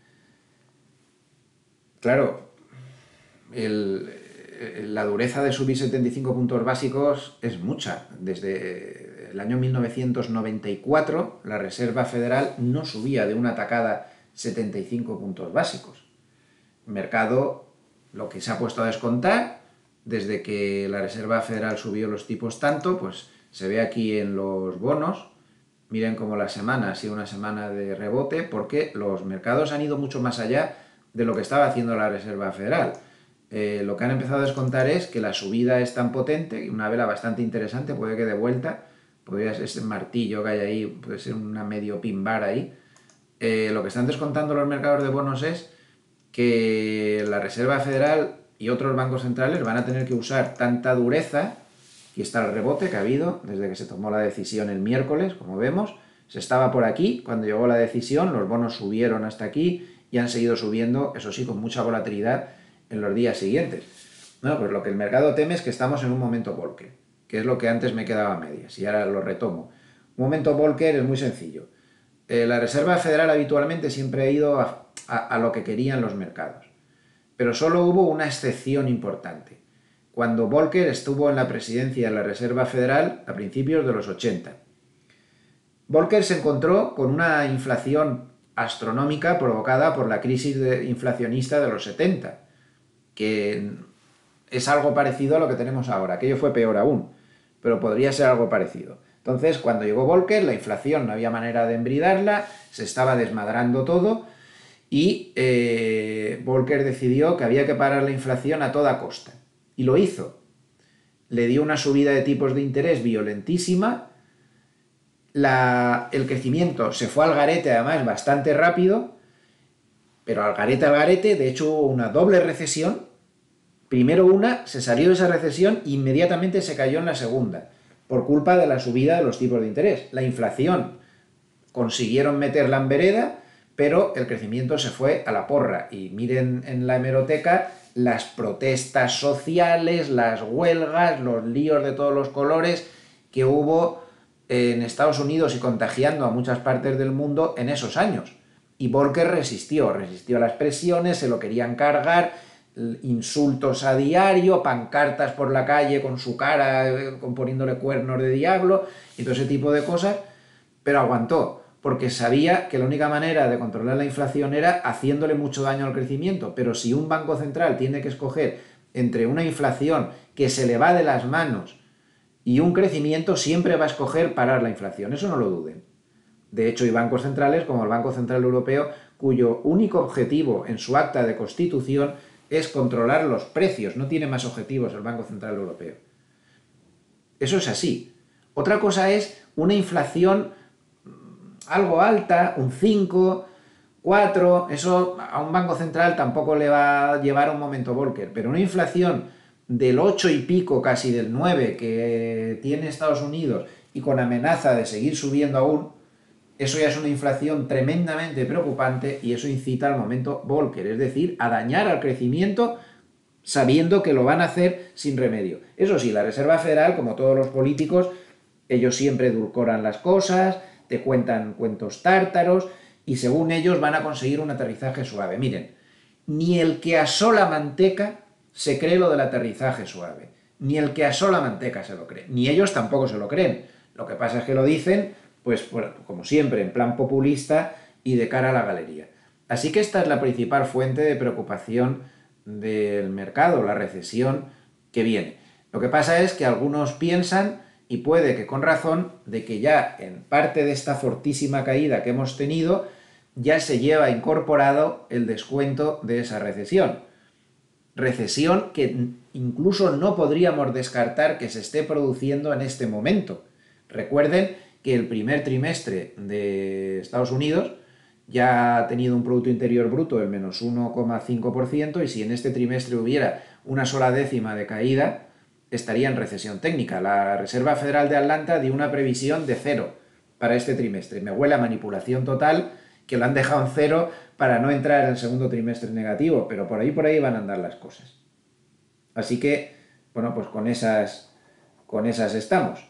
Claro, la dureza de subir 75 puntos básicos es mucha. Desde el año 1994 la Reserva Federal no subía de una tacada 75 puntos básicos. El mercado lo que se ha puesto a descontar desde que la Reserva Federal subió los tipos tanto, pues se ve aquí en los bonos. Miren cómo la semana ha sido una semana de rebote porque los mercados han ido mucho más allá de lo que estaba haciendo la Reserva Federal. Lo que han empezado a descontar es que la subida es tan potente, y una vela bastante interesante, puede que de vuelta, podría ser ese martillo que hay ahí, puede ser una medio pin bar ahí. Lo que están descontando los mercados de bonos es que la Reserva Federal y otros bancos centrales van a tener que usar tanta dureza. Aquí está el rebote que ha habido desde que se tomó la decisión el miércoles, como vemos. Se estaba por aquí, cuando llegó la decisión, los bonos subieron hasta aquí y han seguido subiendo, eso sí, con mucha volatilidad en los días siguientes. Bueno, pues lo que el mercado teme es que estamos en un momento Volcker, que es lo que antes me quedaba a medias, y ahora lo retomo. Un momento Volcker es muy sencillo. La Reserva Federal habitualmente siempre ha ido a lo que querían los mercados, pero solo hubo una excepción importante. Cuando Volcker estuvo en la presidencia de la Reserva Federal a principios de los 80. Volcker se encontró con una inflación astronómica provocada por la crisis inflacionista de los 70, que es algo parecido a lo que tenemos ahora. Aquello fue peor aún, pero podría ser algo parecido. Entonces, cuando llegó Volcker, la inflación no había manera de embridarla, se estaba desmadrando todo y Volcker decidió que había que parar la inflación a toda costa. Y lo hizo. Le dio una subida de tipos de interés violentísima. El crecimiento se fue al garete, además, bastante rápido, pero al garete, de hecho hubo una doble recesión. Primero se salió de esa recesión e inmediatamente se cayó en la segunda, por culpa de la subida de los tipos de interés. La inflación consiguieron meterla en vereda, pero el crecimiento se fue a la porra. Y miren en la hemeroteca las protestas sociales, las huelgas, los líos de todos los colores que hubo en Estados Unidos y contagiando a muchas partes del mundo en esos años. Y Volcker resistió a las presiones, se lo querían cargar, insultos a diario, pancartas por la calle con su cara, poniéndole cuernos de diablo y todo ese tipo de cosas, pero aguantó, porque sabía que la única manera de controlar la inflación era haciéndole mucho daño al crecimiento. Pero si un banco central tiene que escoger entre una inflación que se le va de las manos y un crecimiento, siempre va a escoger parar la inflación, eso no lo duden. De hecho, hay bancos centrales, como el Banco Central Europeo, cuyo único objetivo en su acta de constitución es controlar los precios. No tiene más objetivos el Banco Central Europeo. Eso es así. Otra cosa es una inflación algo alta, un 5, 4, eso a un banco central tampoco le va a llevar a un momento Volcker, pero una inflación del 8 y pico, casi del 9 que tiene Estados Unidos y con amenaza de seguir subiendo aún, eso ya es una inflación tremendamente preocupante y eso incita al momento Volcker, es decir, a dañar al crecimiento sabiendo que lo van a hacer sin remedio. Eso sí, la Reserva Federal, como todos los políticos, ellos siempre edulcoran las cosas, te cuentan cuentos tártaros y según ellos van a conseguir un aterrizaje suave. Miren, Ni el que asola manteca se cree lo del aterrizaje suave. Ni el que asola manteca se lo cree. Ni ellos tampoco se lo creen. Lo que pasa es que lo dicen, pues como siempre, en plan populista y de cara a la galería. Así que esta es la principal fuente de preocupación del mercado, la recesión que viene. Lo que pasa es que algunos piensan, y puede que con razón, de que ya en parte de esta fortísima caída que hemos tenido, ya se lleva incorporado el descuento de esa recesión. Recesión que incluso no podríamos descartar que se esté produciendo en este momento. Recuerden que el primer trimestre de Estados Unidos ya ha tenido un Producto Interior Bruto del menos 1,5%, y si en este trimestre hubiera una sola décima de caída, estaría en recesión técnica. La Reserva Federal de Atlanta dio una previsión de 0 para este trimestre. Me huele a manipulación total, que lo han dejado en 0 para no entrar en el segundo trimestre negativo, pero por ahí van a andar las cosas. Así que, bueno, pues con esas estamos.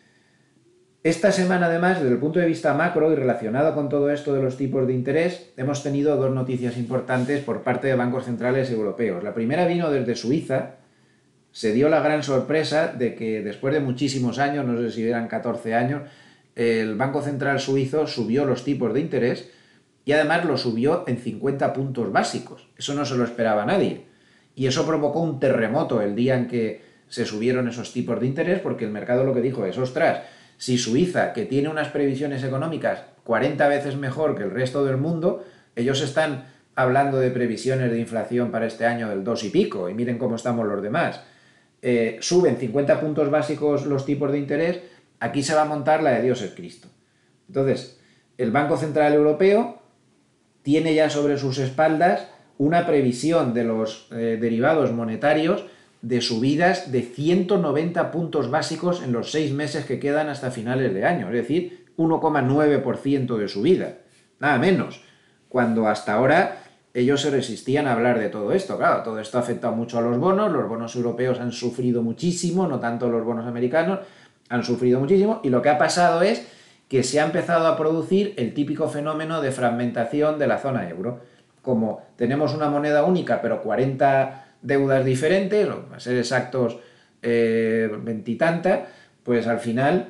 Esta semana, además, desde el punto de vista macro y relacionado con todo esto de los tipos de interés, hemos tenido dos noticias importantes por parte de bancos centrales europeos. La primera vino desde Suiza. Se dio la gran sorpresa de que después de muchísimos años, no sé si eran 14 años, el Banco Central suizo subió los tipos de interés y además lo subió en 50 puntos básicos. Eso no se lo esperaba nadie. Y eso provocó un terremoto el día en que se subieron esos tipos de interés, porque el mercado lo que dijo es, ostras, si Suiza, que tiene unas previsiones económicas 40 veces mejor que el resto del mundo, ellos están hablando de previsiones de inflación para este año del 2 y pico, y miren cómo estamos los demás. Suben 50 puntos básicos los tipos de interés, aquí se va a montar la de Dios es Cristo. Entonces, el Banco Central Europeo tiene ya sobre sus espaldas una previsión de los derivados monetarios de subidas de 190 puntos básicos en los 6 meses que quedan hasta finales de año, es decir, 1,9% de subida, nada menos, cuando hasta ahora ellos se resistían a hablar de todo esto. Claro, todo esto ha afectado mucho a los bonos europeos han sufrido muchísimo, no tanto los bonos americanos, han sufrido muchísimo, y lo que ha pasado es que se ha empezado a producir el típico fenómeno de fragmentación de la zona euro. Como tenemos una moneda única, pero 40 deudas diferentes, o para ser exactos, 20 y tanta, pues al final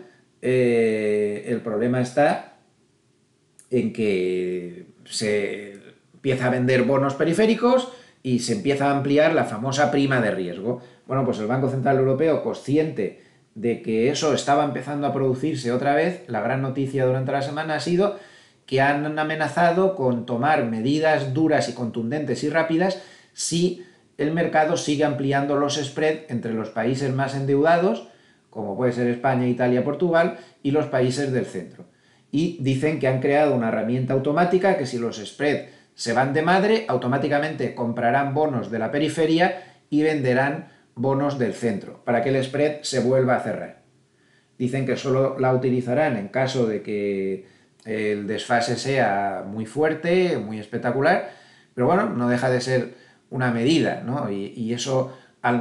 el problema está en que se empieza a vender bonos periféricos y se empieza a ampliar la famosa prima de riesgo. Bueno, pues el Banco Central Europeo, consciente de que eso estaba empezando a producirse otra vez, la gran noticia durante la semana ha sido que han amenazado con tomar medidas duras y contundentes y rápidas si el mercado sigue ampliando los spreads entre los países más endeudados, como puede ser España, Italia, Portugal, y los países del centro. Y dicen que han creado una herramienta automática que si los spreads se van de madre, automáticamente comprarán bonos de la periferia y venderán bonos del centro, para que el spread se vuelva a cerrar. Dicen que solo la utilizarán en caso de que el desfase sea muy fuerte, muy espectacular, pero bueno, no deja de ser una medida, ¿no? Y eso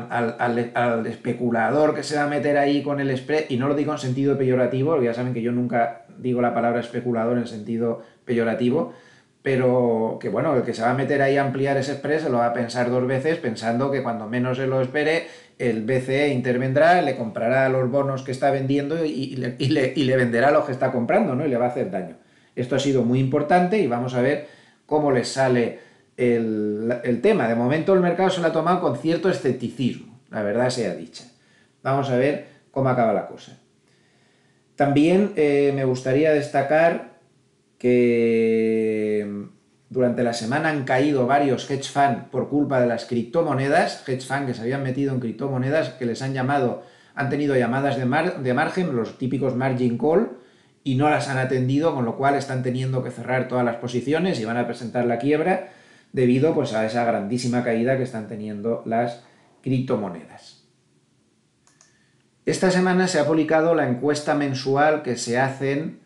al especulador que se va a meter ahí con el spread, y no lo digo en sentido peyorativo, porque ya saben que yo nunca digo la palabra especulador en sentido peyorativo, pero que bueno, el que se va a meter ahí a ampliar ese spread se lo va a pensar dos veces, pensando que cuando menos se lo espere, el BCE intervendrá, le comprará los bonos que está vendiendo y le venderá los que está comprando, ¿no? Y le va a hacer daño. Esto ha sido muy importante y vamos a ver cómo les sale el tema. De momento el mercado se lo ha tomado con cierto escepticismo, la verdad sea dicha. Vamos a ver cómo acaba la cosa. También me gustaría destacar que durante la semana han caído varios hedge funds por culpa de las criptomonedas, hedge funds que se habían metido en criptomonedas, que les han tenido llamadas de margen, los típicos margin call, y no las han atendido, con lo cual están teniendo que cerrar todas las posiciones y van a presentar la quiebra debido pues a esa grandísima caída que están teniendo las criptomonedas. Esta semana se ha publicado la encuesta mensual que se hacen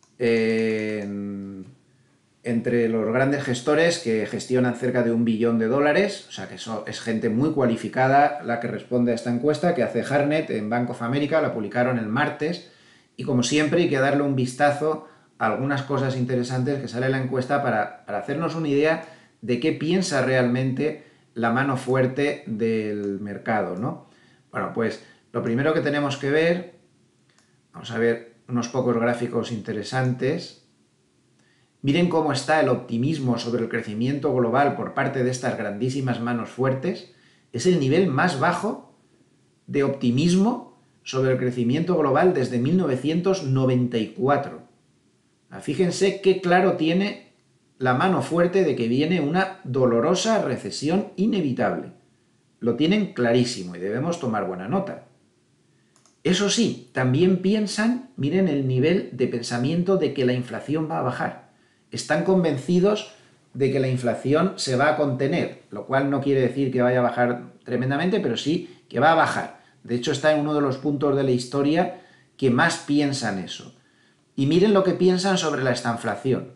entre los grandes gestores que gestionan cerca de $1 billón, o sea que eso es gente muy cualificada la que responde a esta encuesta, que hace Hartnett en Bank of America, la publicaron el martes, y como siempre hay que darle un vistazo a algunas cosas interesantes que sale en la encuesta para hacernos una idea de qué piensa realmente la mano fuerte del mercado, ¿no? Bueno, pues lo primero que tenemos que ver, vamos a ver unos pocos gráficos interesantes. Miren cómo está el optimismo sobre el crecimiento global por parte de estas grandísimas manos fuertes. Es el nivel más bajo de optimismo sobre el crecimiento global desde 1994. Fíjense qué claro tiene la mano fuerte de que viene una dolorosa recesión inevitable. Lo tienen clarísimo y debemos tomar buena nota. Eso sí, también piensan, miren el nivel de pensamiento de que la inflación va a bajar. Están convencidos de que la inflación se va a contener, lo cual no quiere decir que vaya a bajar tremendamente, pero sí que va a bajar. De hecho, está en uno de los puntos de la historia que más piensan eso. Y miren lo que piensan sobre la estanflación.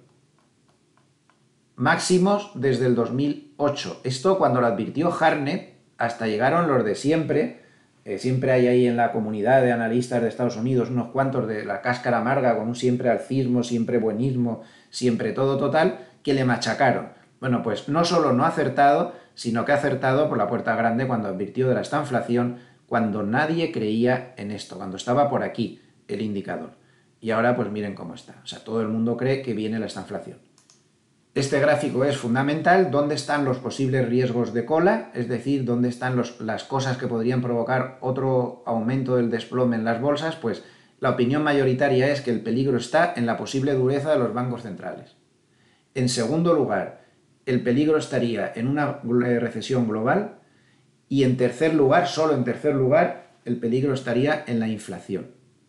Máximos desde el 2008. Esto cuando lo advirtió Hartnett, hasta llegaron los de siempre. Siempre hay ahí en la comunidad de analistas de Estados Unidos unos cuantos de la cáscara amarga con un siempre alcismo, siempre buenismo, siempre todo total, que le machacaron. Bueno, pues no solo no ha acertado, sino que ha acertado por la puerta grande cuando advirtió de la estanflación, cuando nadie creía en esto, cuando estaba por aquí el indicador. Y ahora pues miren cómo está. O sea, todo el mundo cree que viene la estanflación. Este gráfico es fundamental. ¿Dónde están los posibles riesgos de cola? Es decir, ¿dónde están las cosas que podrían provocar otro aumento del desplome en las bolsas? Pues la opinión mayoritaria es que el peligro está en la posible dureza de los bancos centrales. En segundo lugar, el peligro estaría en una recesión global. Y en tercer lugar, solo en tercer lugar, el peligro estaría en la inflación.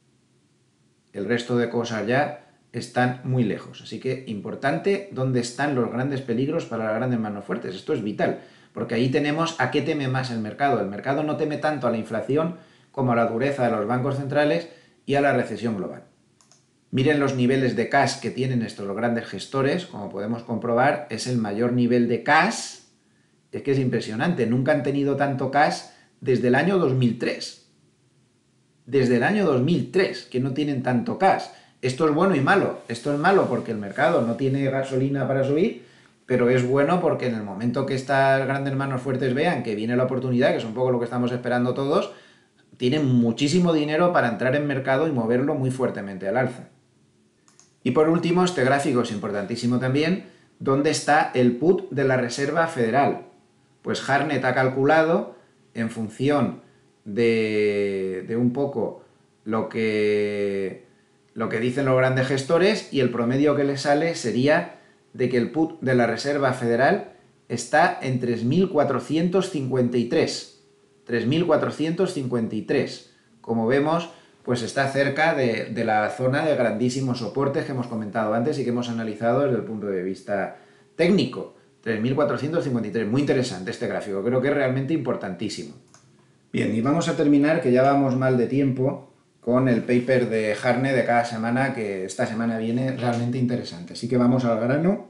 El resto de cosas ya están muy lejos. Así que importante dónde están los grandes peligros para las grandes manos fuertes. Esto es vital, porque ahí tenemos a qué teme más el mercado. El mercado no teme tanto a la inflación como a la dureza de los bancos centrales y a la recesión global. Miren los niveles de cash que tienen estos los grandes gestores. Como podemos comprobar, es el mayor nivel de cash. Es que es impresionante. Nunca han tenido tanto cash desde el año 2003. Desde el año 2003 que no tienen tanto cash. Esto es bueno y malo. Esto es malo porque el mercado no tiene gasolina para subir, pero es bueno porque en el momento que estas grandes manos fuertes vean que viene la oportunidad, que es un poco lo que estamos esperando todos, tienen muchísimo dinero para entrar en mercado y moverlo muy fuertemente al alza. Y por último, este gráfico es importantísimo también. ¿Dónde está el put de la Reserva Federal? Pues Hartnett ha calculado en función de un poco lo que dicen los grandes gestores, y el promedio que le sale sería de que el put de la Reserva Federal está en 3.453. 3.453. Como vemos, pues está cerca de la zona de grandísimos soportes que hemos comentado antes y que hemos analizado desde el punto de vista técnico. 3.453. Muy interesante este gráfico. Creo que es realmente importantísimo. Bien, y vamos a terminar, que ya vamos mal de tiempo, con el paper de Hartnett de cada semana, que esta semana viene realmente interesante. Así que vamos al grano.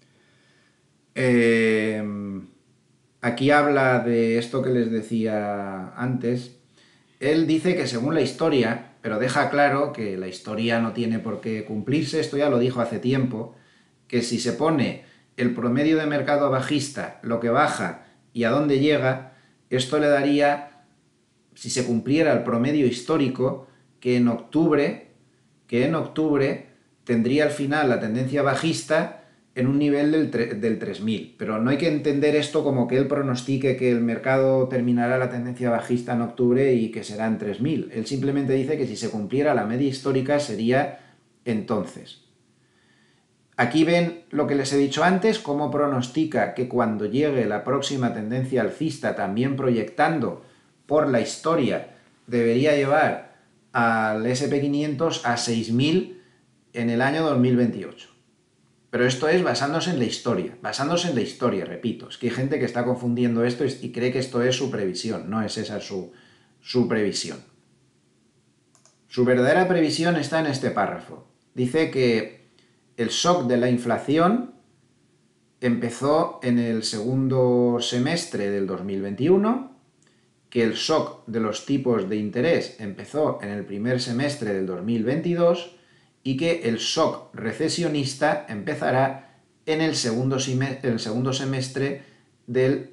Aquí habla de esto que les decía antes. Él dice que según la historia, pero deja claro que la historia no tiene por qué cumplirse, esto ya lo dijo hace tiempo, que si se pone el promedio de mercado bajista, lo que baja y a dónde llega, esto le daría, si se cumpliera el promedio histórico, que en octubre tendría al final la tendencia bajista en un nivel del 3.000. Pero no hay que entender esto como que él pronostique que el mercado terminará la tendencia bajista en octubre y que será en 3.000. Él simplemente dice que si se cumpliera la media histórica sería entonces. Aquí ven lo que les he dicho antes, cómo pronostica que cuando llegue la próxima tendencia alcista, también proyectando por la historia, debería llevar al SP500 a 6.000 en el año 2028. Pero esto es basándose en la historia, repito. Es que hay gente que está confundiendo esto y cree que esto es su previsión. No es esa su previsión. Su verdadera previsión está en este párrafo. Dice que el shock de la inflación empezó en el segundo semestre del 2021, que el shock de los tipos de interés empezó en el primer semestre del 2022 y que el shock recesionista empezará en el segundo semestre del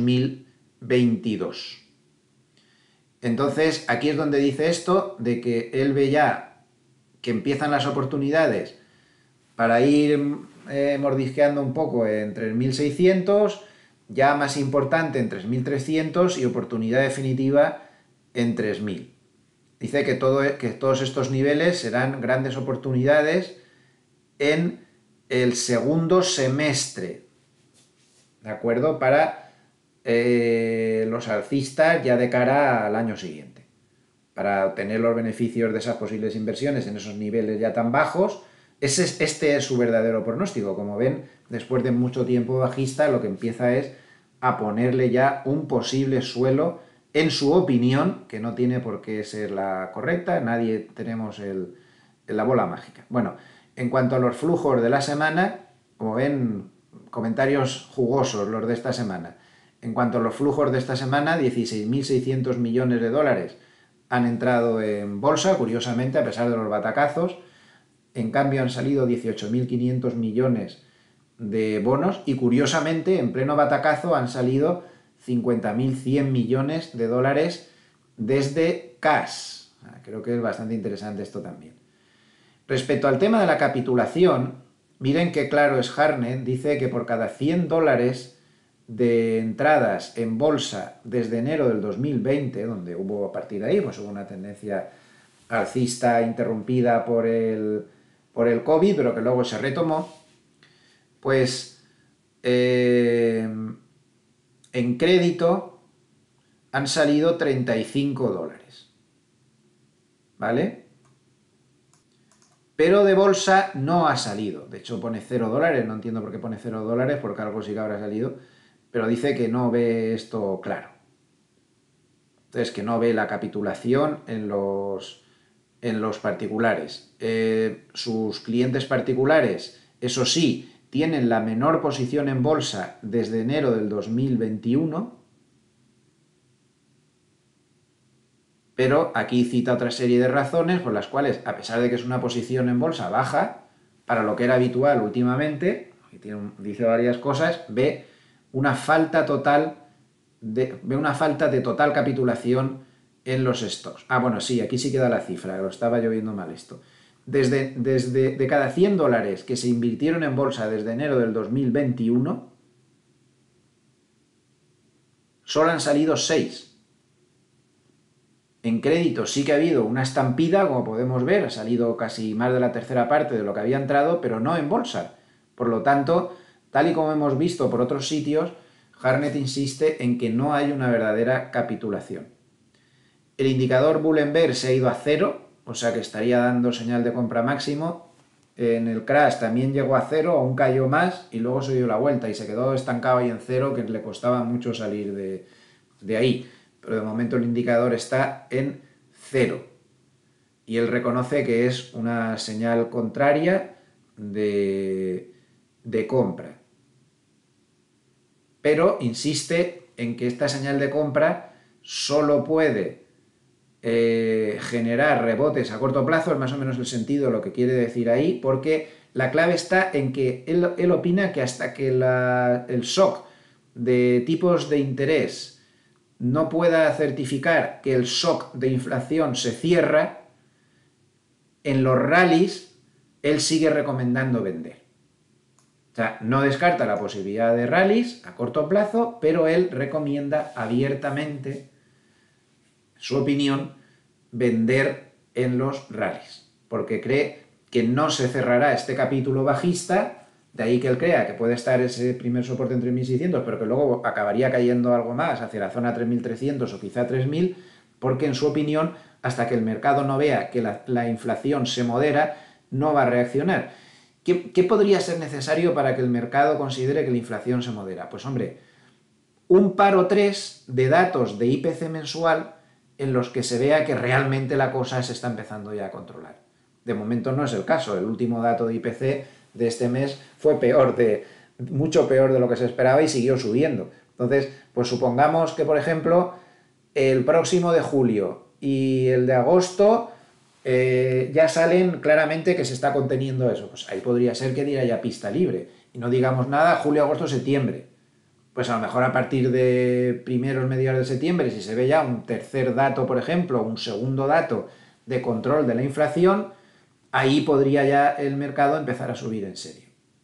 2022. Entonces, aquí es donde dice esto, de que él ve ya que empiezan las oportunidades para ir mordisqueando un poco en 3.600, ya más importante en 3.300 y oportunidad definitiva en 3.000. Dice que todos estos niveles serán grandes oportunidades en el segundo semestre, ¿de acuerdo? Para los alcistas ya de cara al año siguiente, para obtener los beneficios de esas posibles inversiones en esos niveles ya tan bajos. Este es su verdadero pronóstico. Como ven, después de mucho tiempo bajista, lo que empieza es a ponerle ya un posible suelo, en su opinión, que no tiene por qué ser la correcta, nadie tenemos la bola mágica. Bueno, en cuanto a los flujos de la semana, como ven, comentarios jugosos los de esta semana. En cuanto a los flujos de esta semana, 16.600 millones de dólares han entrado en bolsa, curiosamente, a pesar de los batacazos. En cambio, han salido 18.500 millones de bonos y, curiosamente, en pleno batacazo han salido 50.100 millones de dólares desde cash. Creo que es bastante interesante esto también. Respecto al tema de la capitulación, miren qué claro es Hartnett. Dice que por cada 100 dólares de entradas en bolsa desde enero del 2020, donde hubo a partir de ahí, pues hubo una tendencia alcista interrumpida por el COVID, pero que luego se retomó, pues en crédito han salido 35 dólares, ¿vale? Pero de bolsa no ha salido. De hecho pone 0 dólares, no entiendo por qué pone 0 dólares, porque algo sí que habrá salido, pero dice que no ve esto claro. Entonces, que no ve la capitulación en los particulares. Sus clientes particulares, eso sí, tienen la menor posición en bolsa desde enero del 2021, pero aquí cita otra serie de razones por las cuales, a pesar de que es una posición en bolsa baja, para lo que era habitual últimamente, dice varias cosas, ve una falta de total capitulación en los stocks. Bueno, sí, aquí sí queda la cifra, lo estaba yo viendo mal esto. De cada 100 dólares que se invirtieron en bolsa desde enero del 2021, solo han salido 6. En crédito sí que ha habido una estampida, como podemos ver, ha salido casi más de la tercera parte de lo que había entrado, pero no en bolsa. Por lo tanto, tal y como hemos visto por otros sitios, Hartnett insiste en que no hay una verdadera capitulación. El indicador Bull and Bear se ha ido a 0, o sea que estaría dando señal de compra máximo. En el crash también llegó a 0, aún cayó más y luego se dio la vuelta y se quedó estancado ahí en 0, que le costaba mucho salir de ahí. Pero de momento el indicador está en 0 y él reconoce que es una señal contraria de compra, pero insiste en que esta señal de compra solo puede generar rebotes a corto plazo, es más o menos el sentido de lo que quiere decir ahí, porque la clave está en que él opina que hasta que el shock de tipos de interés no pueda certificar que el shock de inflación se cierra, en los rallies él sigue recomendando vender. O sea, no descarta la posibilidad de rallies a corto plazo, pero él recomienda abiertamente, su opinión, vender en los rallies, porque cree que no se cerrará este capítulo bajista. De ahí que él crea que puede estar ese primer soporte en 3.600, pero que luego acabaría cayendo algo más hacia la zona 3.300 o quizá 3.000, porque en su opinión, hasta que el mercado no vea que la inflación se modera, no va a reaccionar. ¿Qué podría ser necesario para que el mercado considere que la inflación se modera? Pues hombre, un par o tres de datos de IPC mensual en los que se vea que realmente la cosa se está empezando ya a controlar. De momento no es el caso. El último dato de IPC de este mes fue mucho peor de lo que se esperaba y siguió subiendo. Entonces, pues supongamos que, por ejemplo, el próximo de julio y el de agosto ya salen claramente que se está conteniendo eso. Pues ahí podría ser que diera ya pista libre. y no digamos nada, julio, agosto, septiembre. Pues a lo mejor a partir de primeros, mediados de septiembre, si se ve ya un tercer dato, por ejemplo, un segundo dato de control de la inflación, ahí podría ya el mercado empezar a subir en serio.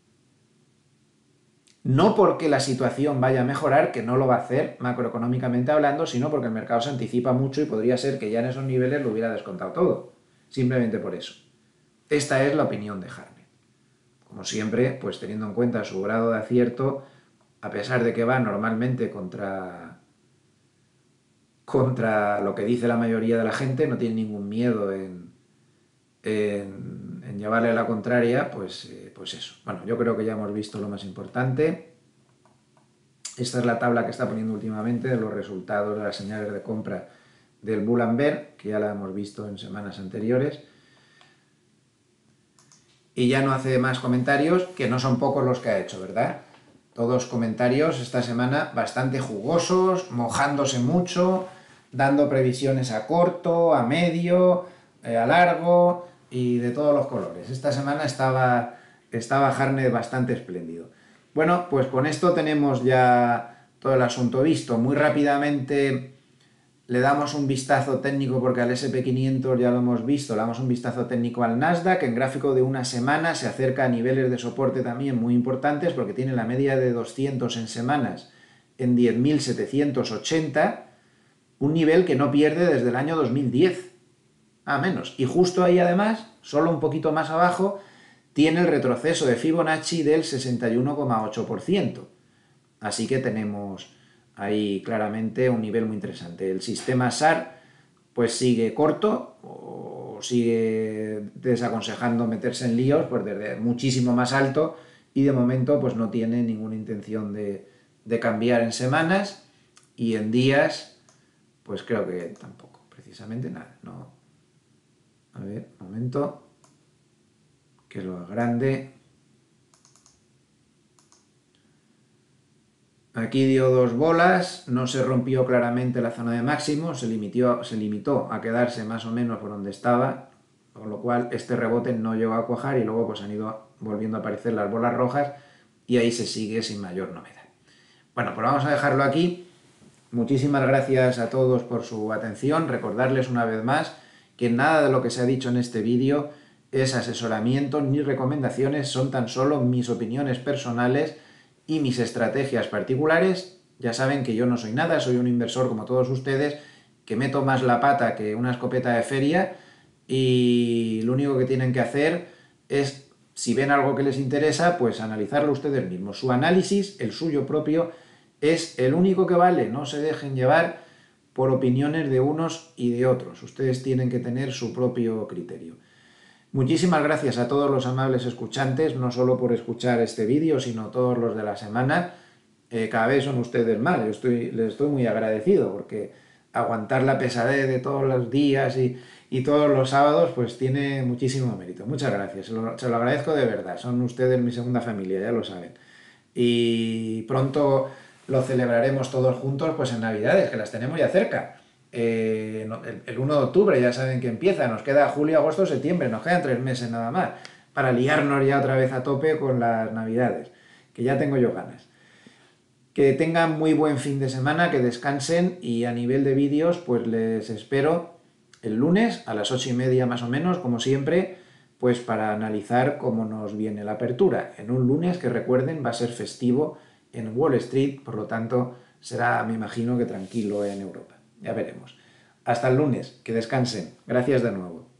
No porque la situación vaya a mejorar, que no lo va a hacer macroeconómicamente hablando, sino porque el mercado se anticipa mucho y podría ser que ya en esos niveles lo hubiera descontado todo. Simplemente por eso. Esta es la opinión de Hartnett. Como siempre, pues teniendo en cuenta su grado de acierto, a pesar de que va normalmente contra lo que dice la mayoría de la gente, no tiene ningún miedo en llevarle la contraria, pues eso. Bueno, yo creo que ya hemos visto lo más importante. Esta es la tabla que está poniendo últimamente de los resultados de las señales de compra del Bull and Bear, que ya la hemos visto en semanas anteriores. Y ya no hace más comentarios, que no son pocos los que ha hecho, ¿verdad? Todos comentarios esta semana bastante jugosos, mojándose mucho, dando previsiones a corto, a medio, a largo y de todos los colores. Esta semana estaba Hartnett bastante espléndido. Bueno, pues con esto tenemos ya todo el asunto visto. Muy rápidamente le damos un vistazo técnico porque al SP500 ya lo hemos visto, le damos un vistazo técnico al Nasdaq, en gráfico de una semana se acerca a niveles de soporte también muy importantes porque tiene la media de 200 en semanas en 10.780, un nivel que no pierde desde el año 2010, a menos. Y justo ahí además, solo un poquito más abajo, tiene el retroceso de Fibonacci del 61,8%. Así que tenemos ahí claramente un nivel muy interesante. El sistema SAR pues sigue corto o sigue desaconsejando meterse en líos pues desde muchísimo más alto y de momento pues no tiene ninguna intención de cambiar en semanas y en días pues creo que tampoco, precisamente nada. No. A ver, un momento, que lo grande. Aquí dio dos bolas, no se rompió claramente la zona de máximo, se limitó a quedarse más o menos por donde estaba, con lo cual este rebote no llegó a cuajar y luego pues han ido volviendo a aparecer las bolas rojas y ahí se sigue sin mayor novedad. Bueno, pues vamos a dejarlo aquí. Muchísimas gracias a todos por su atención. Recordarles una vez más que nada de lo que se ha dicho en este vídeo es asesoramiento ni recomendaciones, son tan solo mis opiniones personales y mis estrategias particulares. Ya saben que yo no soy nada, soy un inversor como todos ustedes, que meto más la pata que una escopeta de feria y lo único que tienen que hacer es, si ven algo que les interesa, pues analizarlo ustedes mismos. Su análisis, el suyo propio, es el único que vale. No se dejen llevar por opiniones de unos y de otros. Ustedes tienen que tener su propio criterio. Muchísimas gracias a todos los amables escuchantes, no solo por escuchar este vídeo, sino todos los de la semana. Cada vez son ustedes más, les estoy muy agradecido porque aguantar la pesadez de todos los días y todos los sábados pues tiene muchísimo mérito. Muchas gracias, se lo agradezco de verdad, son ustedes mi segunda familia, ya lo saben. Y pronto lo celebraremos todos juntos pues en Navidades, que las tenemos ya cerca. El 1 de octubre ya saben que empieza, nos queda julio, agosto, septiembre, nos quedan 3 meses nada más para liarnos ya otra vez a tope con las Navidades, que ya tengo yo ganas. Que tengan muy buen fin de semana, que descansen y a nivel de vídeos pues les espero el lunes a las 8:30 más o menos, como siempre, pues para analizar cómo nos viene la apertura. En un lunes que recuerden va a ser festivo en Wall Street, por lo tanto será, me imagino, que tranquilo en Europa. Ya veremos. Hasta el lunes, que descansen. Gracias de nuevo.